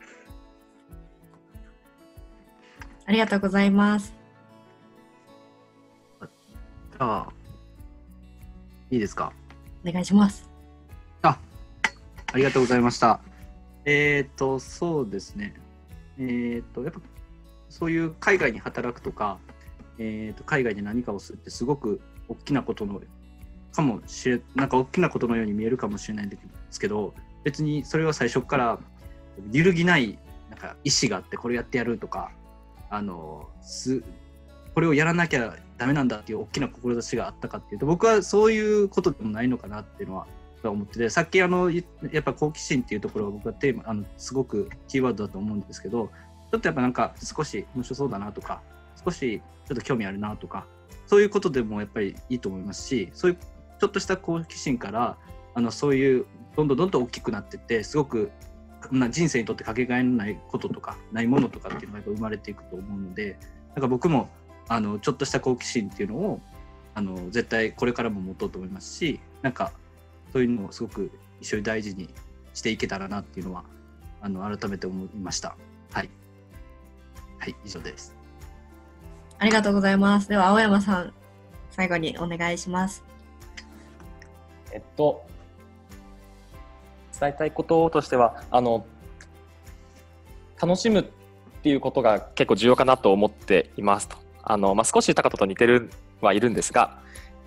ありがとうございます。 じゃあ、いいですか。 お願いします。 ありがとうございました。そうですね。やっぱそういう海外に働くとか、海外で何かをするってすごく大きなことのかもしれなんか大きなことのように見えるかもしれないんですけど、別にそれは最初から揺るぎないなんか意志があってこれやってやるとか。これをやらなきゃダメなんだっていう大きな志があったかっていうと、僕はそういうことでもないのかなっていうのは思ってて、さっきやっぱ好奇心っていうところが僕はテーマすごくキーワードだと思うんですけど、ちょっとやっぱなんか少し面白そうだなとか、少しちょっと興味あるなとか、そういうことでもやっぱりいいと思いますし、そういうちょっとした好奇心からそういうどんどん大きくなっていって、すごく人生にとってかけがえのないこととかないものとかっていうのが生まれていくと思うので、なんか僕もちょっとした好奇心っていうのを絶対これからも持とうと思いますし、なんかそういうのをすごく一緒に大事にしていけたらなっていうのは改めて思いました。はい、はい、以上です。 ありがとうございます。では青山さん、最後にお願いします。 伝えたいこととしては楽しむっていうことが結構重要かなと思っていますと。少し高田と似てるはいるんですが、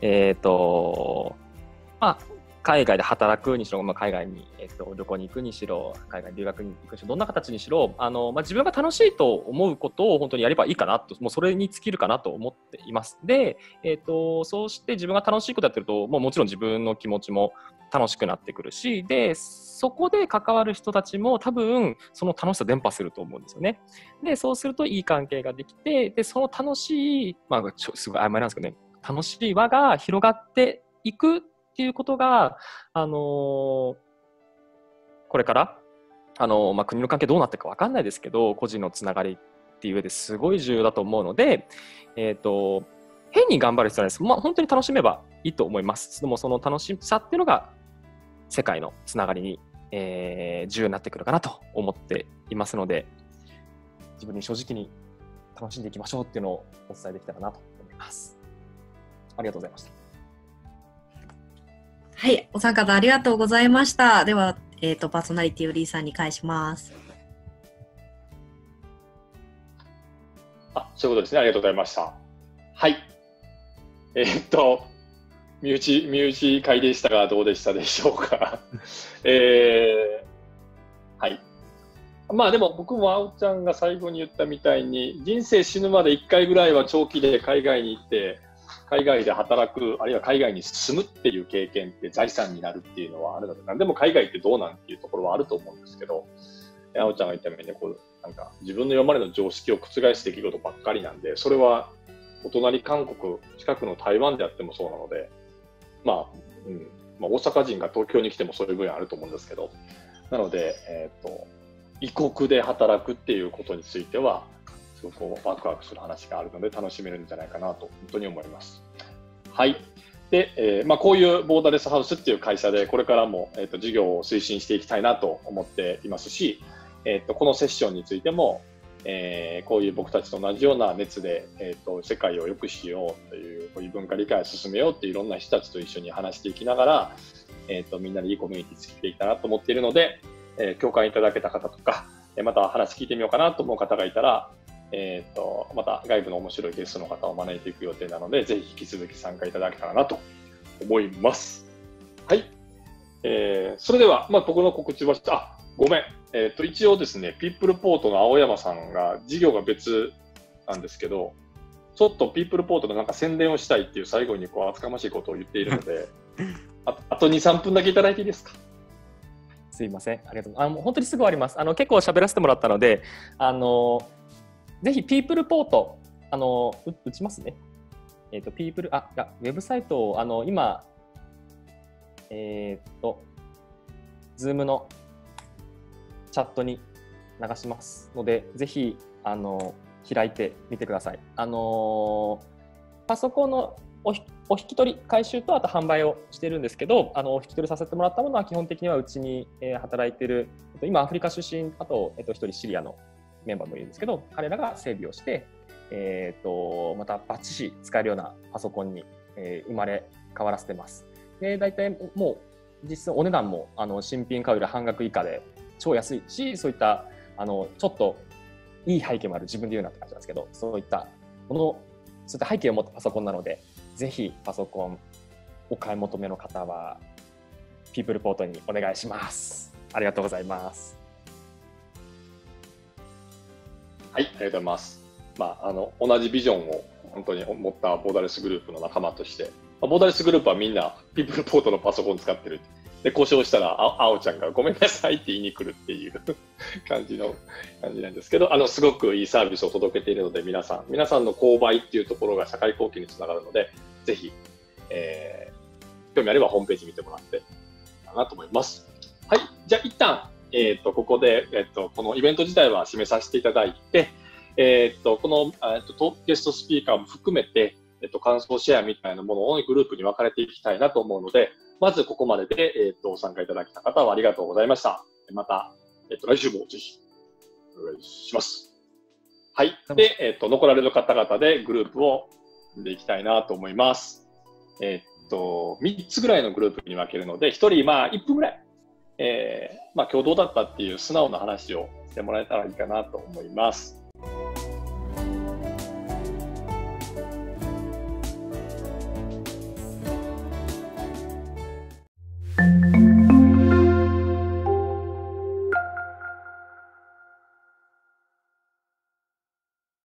海外で働くにしろ、海外に、旅行に行くにしろ、海外に留学に行くにしろ、どんな形にしろ自分が楽しいと思うことを本当にやればいいかなと、もうそれに尽きるかなと思っています。で、そうして自分が楽しいことやってるともちろん自分の気持ちも楽しくなってくるし、でそこで関わる人たちも多分その楽しさを伝播すると思うんですよね。でそうするといい関係ができて、でその楽しい、すごい曖昧なんですけどね、楽しい輪が広がっていくっていうことが、これから国の関係どうなっていくか分かんないですけど、個人のつながりっていう上ですごい重要だと思うので、変に頑張る必要はないです。本当に楽しめばいいと思います。でもその楽しさっていうのが世界のつながりに、重要になってくるかなと思っていますので、自分に正直に楽しんでいきましょうっていうのをお伝えできたらなと思います。ありがとうございました。 はい、お三方ありがとうございました。では、パーソナリティをリーさんに返します。 そういうことですね。ありがとうございました。はい。身内会でしたが、どうでしたでしょうか。はい。まあでも僕もあおちゃんが最後に言ったみたいに、人生死ぬまで1回ぐらいは長期で海外に行って、海外で働く、あるいは海外に住むっていう経験って財産になるっていうのはあるので、何でも海外ってどうなんっていうところはあると思うんですけど、あおちゃんが言ったようにね、なんか自分の今までの常識を覆す出来事ばっかりなんで、それはお隣韓国、近くの台湾であってもそうなので、まあ大阪人が東京に来てもそういう分野あると思うんですけど、なので、異国で働くっていうことについては、すごくワクワクする話があるので楽しめるんじゃないかなと本当に思います。はい。で、こういうボーダレスハウスっていう会社でこれからも、事業を推進していきたいなと思っていますし、このセッションについても、こういう僕たちと同じような熱で、世界を良くしようという、こういう文化理解を進めようっていういろんな人たちと一緒に話していきながら、みんなでいいコミュニティ作っていきたいなと思っているので、共感いただけた方とか、また話聞いてみようかなと思う方がいたら、また外部の面白いゲストの方を招いていく予定なので、ぜひ引き続き参加いただけたらなと思います。はい。それでは、僕の告知はごめん。一応ですね、ピープルポートの青山さんが事業が別なんですけど、ちょっとピープルポートのなんか宣伝をしたいっていう最後に厚かましいことを言っているので、あと2、3分だけいただいていいですか。 すいません。ありがとう。本当にすぐ終わります。結構喋らせてもらったので、ぜひピープルポート、打ちますね。ピープル、ウェブサイトを、今、Zoom のチャットに流しますので、ぜひ開いてみてください。パソコンのお引き取り、回収とあと販売をしているんですけど、お引き取りさせてもらったものは基本的にはうちに、働いている、今アフリカ出身、あと、1人シリアのメンバーもいるんですけど、彼らが整備をして、またバッチシ使えるようなパソコンに、生まれ変わらせてます。で、大体もう実質お値段も新品買うより半額以下で超安いし、そういったちょっといい背景もある、自分で言うなって感じなんですけど、そういったもの、そういった背景を持ったパソコンなので、ぜひパソコンお買い求めの方はピープルポートにお願いします。ありがとうございます。 はい、ありがとうございます。同じビジョンを本当に持ったボーダレスグループの仲間として、ボーダレスグループはみんなピープルポートのパソコン使ってる。で、交渉したら、あおちゃんがごめんなさいって言いに来るっていう感じなんですけど、すごくいいサービスを届けているので、皆さんの購買っていうところが社会貢献につながるので、ぜひ、興味あればホームページ見てもらってかなと思います。はい、じゃあ一旦、ここで、このイベント自体は締めさせていただいて、この、ゲストスピーカーも含めて、感想シェアみたいなものをグループに分かれていきたいなと思うので、まずここまでで、ご参加いただきた方はありがとうございました。また、来週もぜひお願いします。はい。で、残られる方々でグループを組んでいきたいなと思います。3つぐらいのグループに分けるので、1人、1分ぐらい、今日どうだったっていう素直な話をしてもらえたらいいかなと思います。